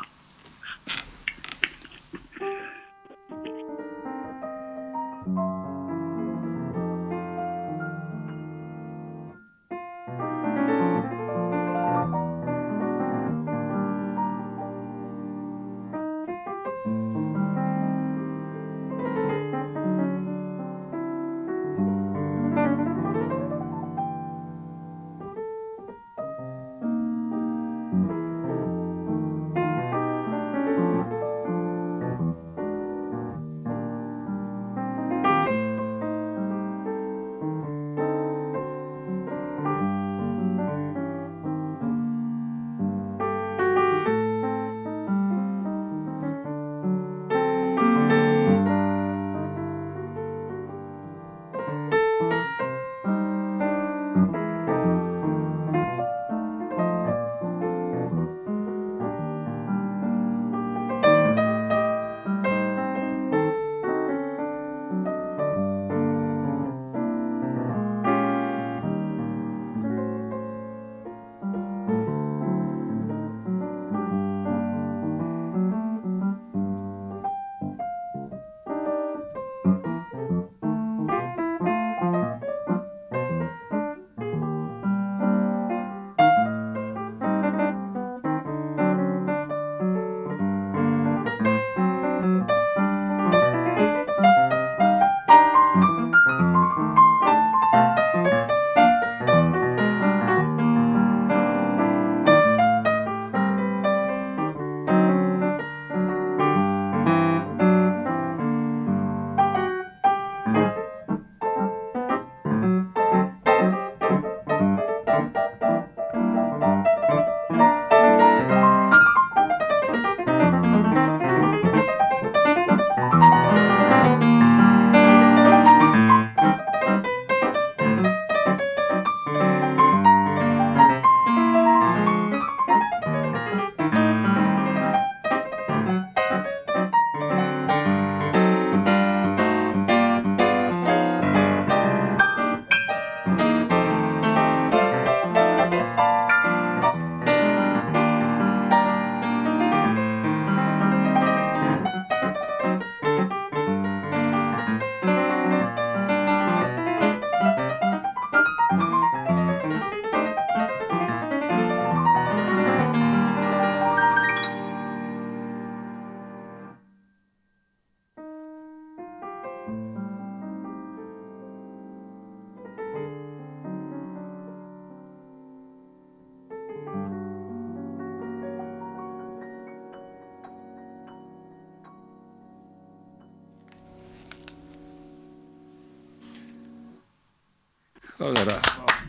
Cholera.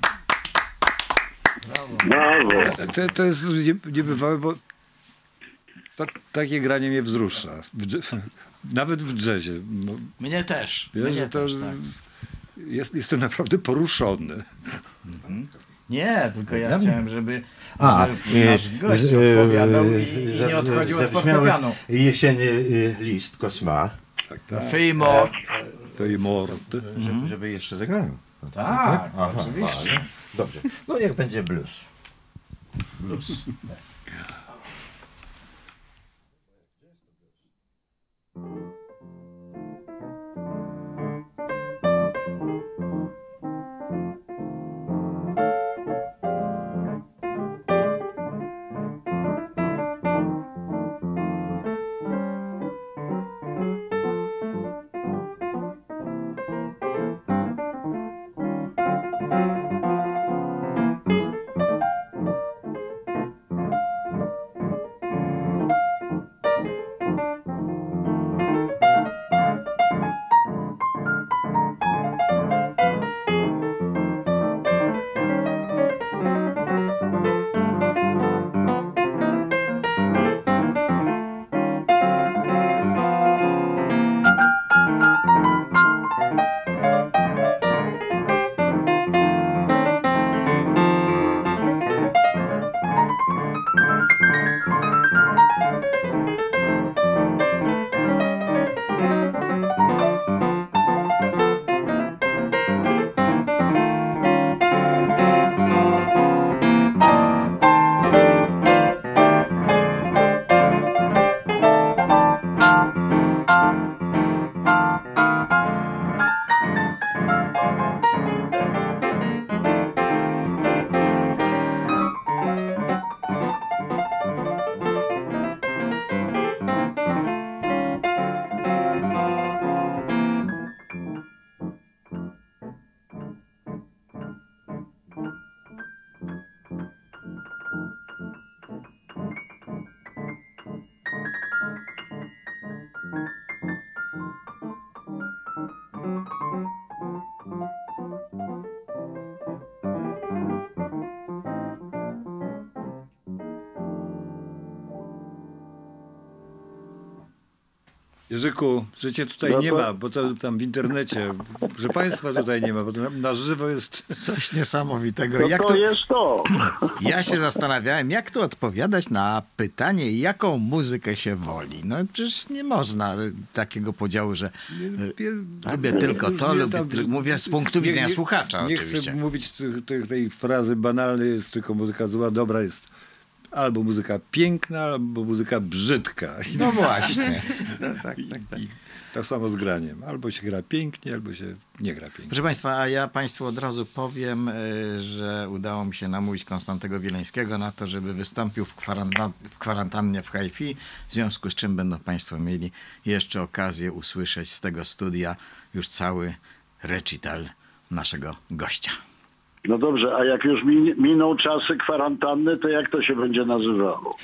Brawo. To jest niebywałe, bo takie granie mnie wzrusza. Nawet w jazzie. No, Mnie też. wiesz, że to, jestem naprawdę poruszony. Nie, tylko ja chciałem, żeby żeby nasz gość odpowiadał i nie odchodził od fortepianu. Jesienny list Kosma. Tak, tak. Fejmo. Fejmorty. Żeby jeszcze zagrałem. Tak, oczywiście. Dobrze. No niech będzie blues. Plus. Jerzyku, że cię tutaj nie ma, bo to tam w internecie, że państwa tutaj nie ma, bo to na żywo jest... Coś niesamowitego. No Jak to jest to. Ja się zastanawiałem, jak tu odpowiadać na pytanie, jaką muzykę się woli. No przecież nie można takiego podziału, że lubię tylko to, mówię z punktu widzenia słuchacza nie oczywiście. chcę mówić tej frazy banalnej, jest tylko muzyka zła, dobra jest albo muzyka piękna, albo muzyka brzydka. No właśnie. I tak samo z graniem. Albo się gra pięknie, albo się nie gra pięknie. Proszę Państwa, a ja Państwu od razu powiem, że udało mi się namówić Konstantego Wileńskiego na to, żeby wystąpił w kwarantannie w Hi-Fi, w związku z czym będą Państwo mieli jeszcze okazję usłyszeć z tego studia już cały recital naszego gościa. No dobrze, a jak już miną czasy kwarantanny, to jak to się będzie nazywało?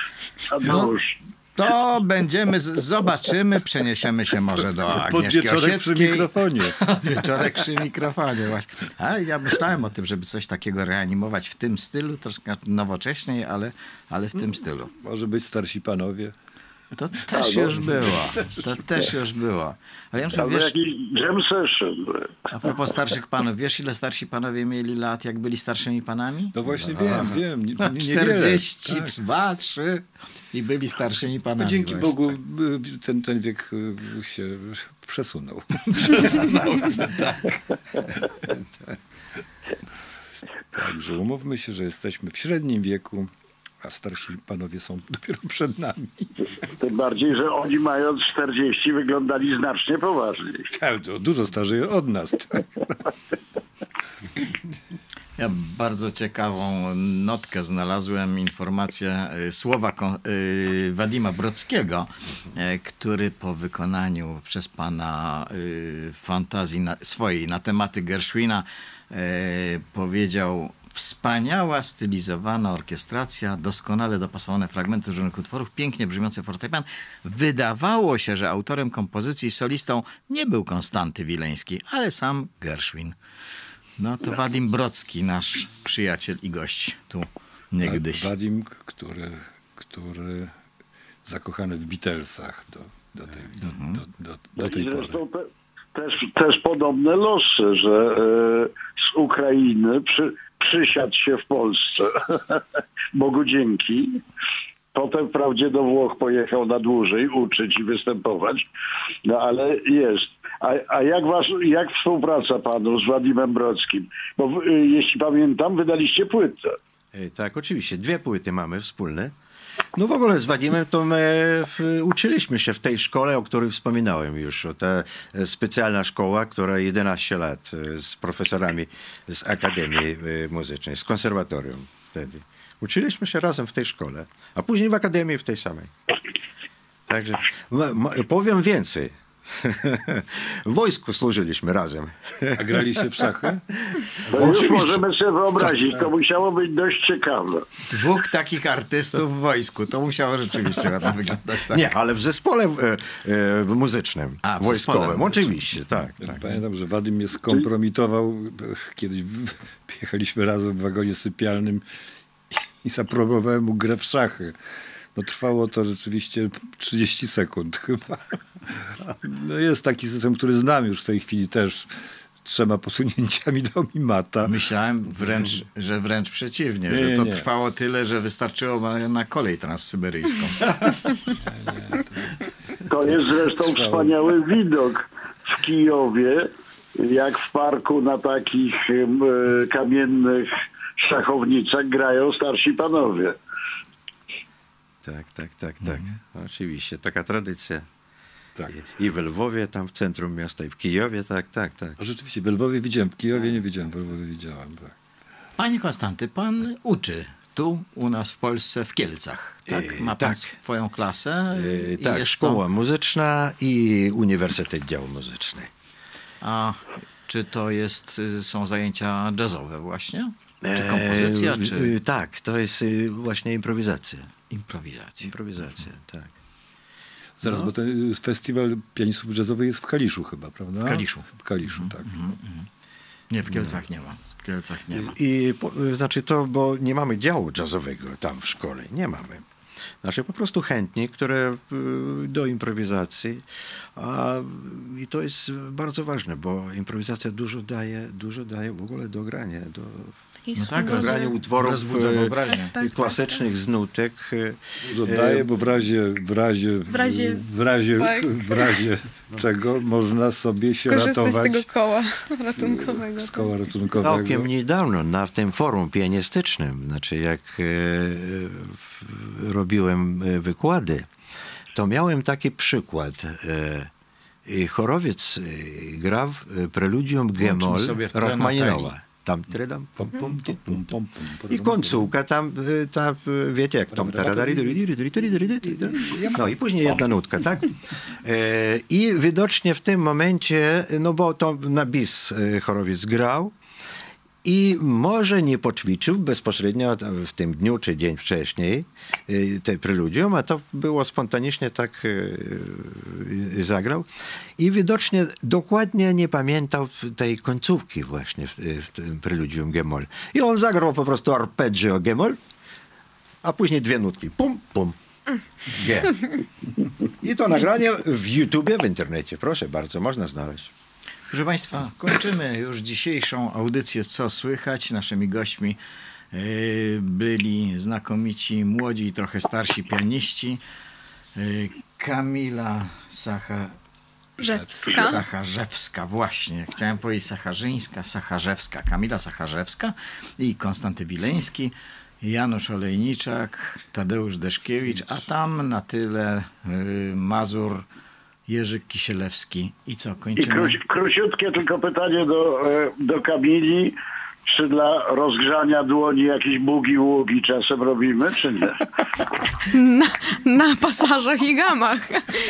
To będziemy, zobaczymy, przeniesiemy się może do Agnieszki Podwieczorek przy Osieckiej. mikrofonie. Wieczorek przy mikrofonie właśnie. A ja myślałem o tym, żeby coś takiego reanimować w tym stylu, troszkę nowocześniej, ale w tym stylu. Może być starsi panowie. To też już było. To też już było. Ale ja muszę, Albo wiesz, jakiś jam session. a propos starszych panów, wiesz ile starsi panowie mieli lat, jak byli starszymi panami? No właśnie wiem. Niewiele. 42, 3 i byli starszymi No panami. dzięki właśnie. Bogu ten wiek się przesunął. Także umówmy się, że jesteśmy w średnim wieku, a starsi panowie są dopiero przed nami. Tym bardziej, że oni mając 40 wyglądali znacznie poważniej. To dużo starzej od nas. Tak? Ja bardzo ciekawą notkę znalazłem, informację, słowa Wadima Brockiego, który po wykonaniu przez pana fantazji swojej na tematy Gershwina powiedział: wspaniała, stylizowana orkiestracja, doskonale dopasowane fragmenty z różnych utworów, pięknie brzmiący fortepian. Wydawało się, że autorem kompozycji i solistą nie był Konstanty Wileński, ale sam Gershwin. No to Wadim Brocki, nasz przyjaciel i gość tu niegdyś. Wadim, który zakochany w Beatlesach do tej pory. Zresztą też podobne losy, że z Ukrainy przysiadł się w Polsce. Bogu dzięki. Potem wprawdzie do Włoch pojechał na dłużej uczyć i występować, no ale jest. A jak współpraca panu z Wadimem Brockim? Bo jeśli pamiętam, wydaliście płytę. Tak, oczywiście. 2 płyty mamy wspólne. No w ogóle z Wadimem to my uczyliśmy się w tej szkole, o której wspominałem już. Ta specjalna szkoła, która 11 lat z profesorami z Akademii Muzycznej, z konserwatorium wtedy. Uczyliśmy się razem w tej szkole, a później w Akademii w tej samej. Także powiem więcej. W wojsku służyliśmy razem. A graliście w szachy? To już możemy sobie wyobrazić, to musiało być dość ciekawe. 2 takich artystów w wojsku, to musiało rzeczywiście ładnie wyglądać. Tak? Nie, ale w zespole muzycznym, A, w wojskowym, zespole oczywiście, tak. Pamiętam, że Wadim mnie skompromitował. Kiedyś jechaliśmy razem w wagonie sypialnym i zaproponowałem mu grę w szachy. No trwało to rzeczywiście 30 sekund chyba. No jest taki system, który znam już w tej chwili też 3 posunięciami do mimata. Myślałem że wręcz przeciwnie, Nie, że to nie. trwało tyle, że wystarczyło na kolej transsyberyjską. To jest zresztą wspaniały widok w Kijowie, jak w parku na takich kamiennych szachownicach grają starsi panowie. Tak. Oczywiście, taka tradycja. Tak. I w Lwowie, tam w centrum miasta, i w Kijowie, tak. A rzeczywiście w Lwowie widziałem, w Kijowie nie widziałem, w Lwowie widziałem. Tak. Panie Konstanty, pan uczy tu u nas w Polsce w Kielcach. Tak? Ma pan tak. swoją klasę? I Tak, jest szkoła muzyczna i Uniwersytet Dział Muzyczny. A czy to są zajęcia jazzowe właśnie? Czy kompozycja, czy Tak, to jest właśnie improwizacja. improwizacja? Tak. Zaraz, bo ten festiwal pianistów jazzowych jest w Kaliszu chyba, prawda? W Kaliszu. W Kaliszu, tak. Nie, w Kielcach nie ma. W Kielcach nie ma. Znaczy to, bo nie mamy działu jazzowego tam w szkole. Nie mamy. Znaczy po prostu chętni, które do improwizacji. I to jest bardzo ważne, bo improwizacja dużo daje w ogóle do grania. No tak, Do grania utworów rozbudza wyobraźnię. klasycznych z nutek. Dużo daje, bo w razie czego można sobie się Korzystać ratować z tego koła ratunkowego. z koła ratunkowego. Całkiem niedawno na tym forum pianistycznym, znaczy jak robiłem wykłady, to miałem taki przykład. Chorowiec gra w preludium G-moll sobie w tle Rachmaninowa. Tam, tredam, pom, pom, pom, pom. I końcówka tam, wiecie jak tam. No i później jedna nutka, tak? I widocznie w tym momencie, no bo to na bis chorowiec grał, i może nie poćwiczył bezpośrednio w tym dniu czy dzień wcześniej te preludium, a to było spontanicznie tak zagrał. I widocznie dokładnie nie pamiętał tej końcówki właśnie w tym preludium G-moll. I on zagrał po prostu arpeggio G-moll, a później 2 nutki. Pum, pum. G. I to nagranie w YouTubie, w internecie. Proszę bardzo, można znaleźć. Proszę Państwa, kończymy już dzisiejszą audycję Co Słychać. Naszymi gośćmi byli znakomici, młodzi i trochę starsi pianiści. Kamila Sacharzewska, właśnie. Chciałem powiedzieć Sacharzyńska, Sacharzewska. Kamila Sacharzewska i Konstanty Wileński, Janusz Olejniczak, Tadeusz Deszkiewicz, a tam na tyle Mazur, Jerzy Kisielewski. I co, kończymy? I króciutkie tylko pytanie do Kamili. Czy dla rozgrzania dłoni jakieś bugi-ługi czasem robimy, czy nie? Na pasażach i gamach.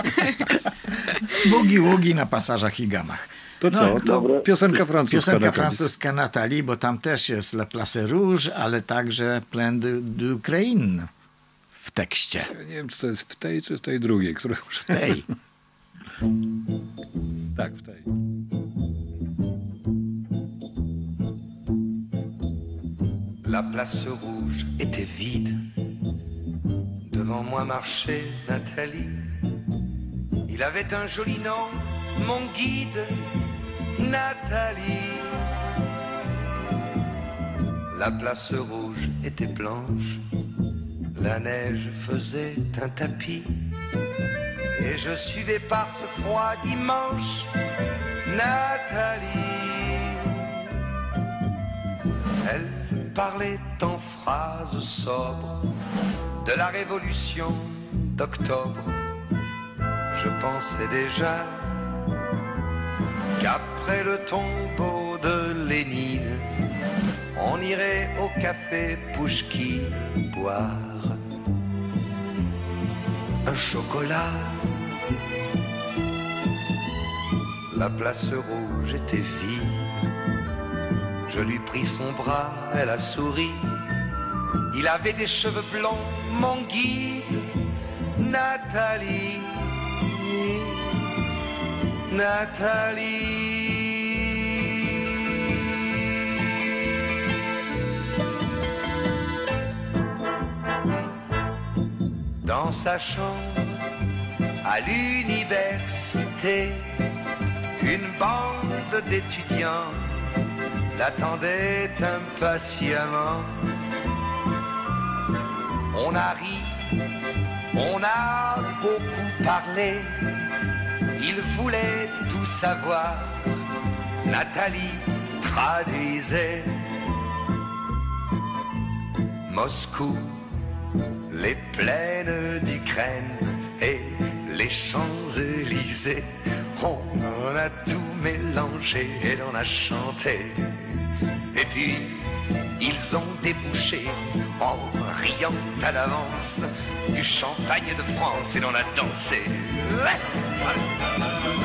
Bugi-ługi na pasażach i gamach. To co? To piosenka francuska. Piosenka francuska Natalii, bo tam też jest Le Place Rouge, ale także Plein d'Ukraine w tekście. Ja nie wiem, czy to jest w tej, czy w tej drugiej, którą już... W tej. Tak, w tej. La place rouge était vide. Devant moi marchait Nathalie. Il avait un joli nom, mon guide, Nathalie. La place rouge était blanche, la neige faisait un tapis, et je suivais par ce froid dimanche Nathalie. Elle parlait en phrases sobres de la révolution d'octobre. Je pensais déjà qu'après le tombeau de Lénine, on irait au café Pouchkine boire un chocolat. La place rouge était vide. Je lui pris son bras, elle a souri. Il avait des cheveux blonds, mon guide, Nathalie. Nathalie. Dans sa chambre à l'université, une bande d'étudiants l'attendait impatiemment. On a ri, on a beaucoup parlé. Il voulait tout savoir. Nathalie traduisait. Moscou, les plaines d'Ukraine et les Champs-Élysées. On a tout mélangé et l'on a chanté. Et puis, ils ont débouché en riant à l'avance du champagne de France et l'on a dansé.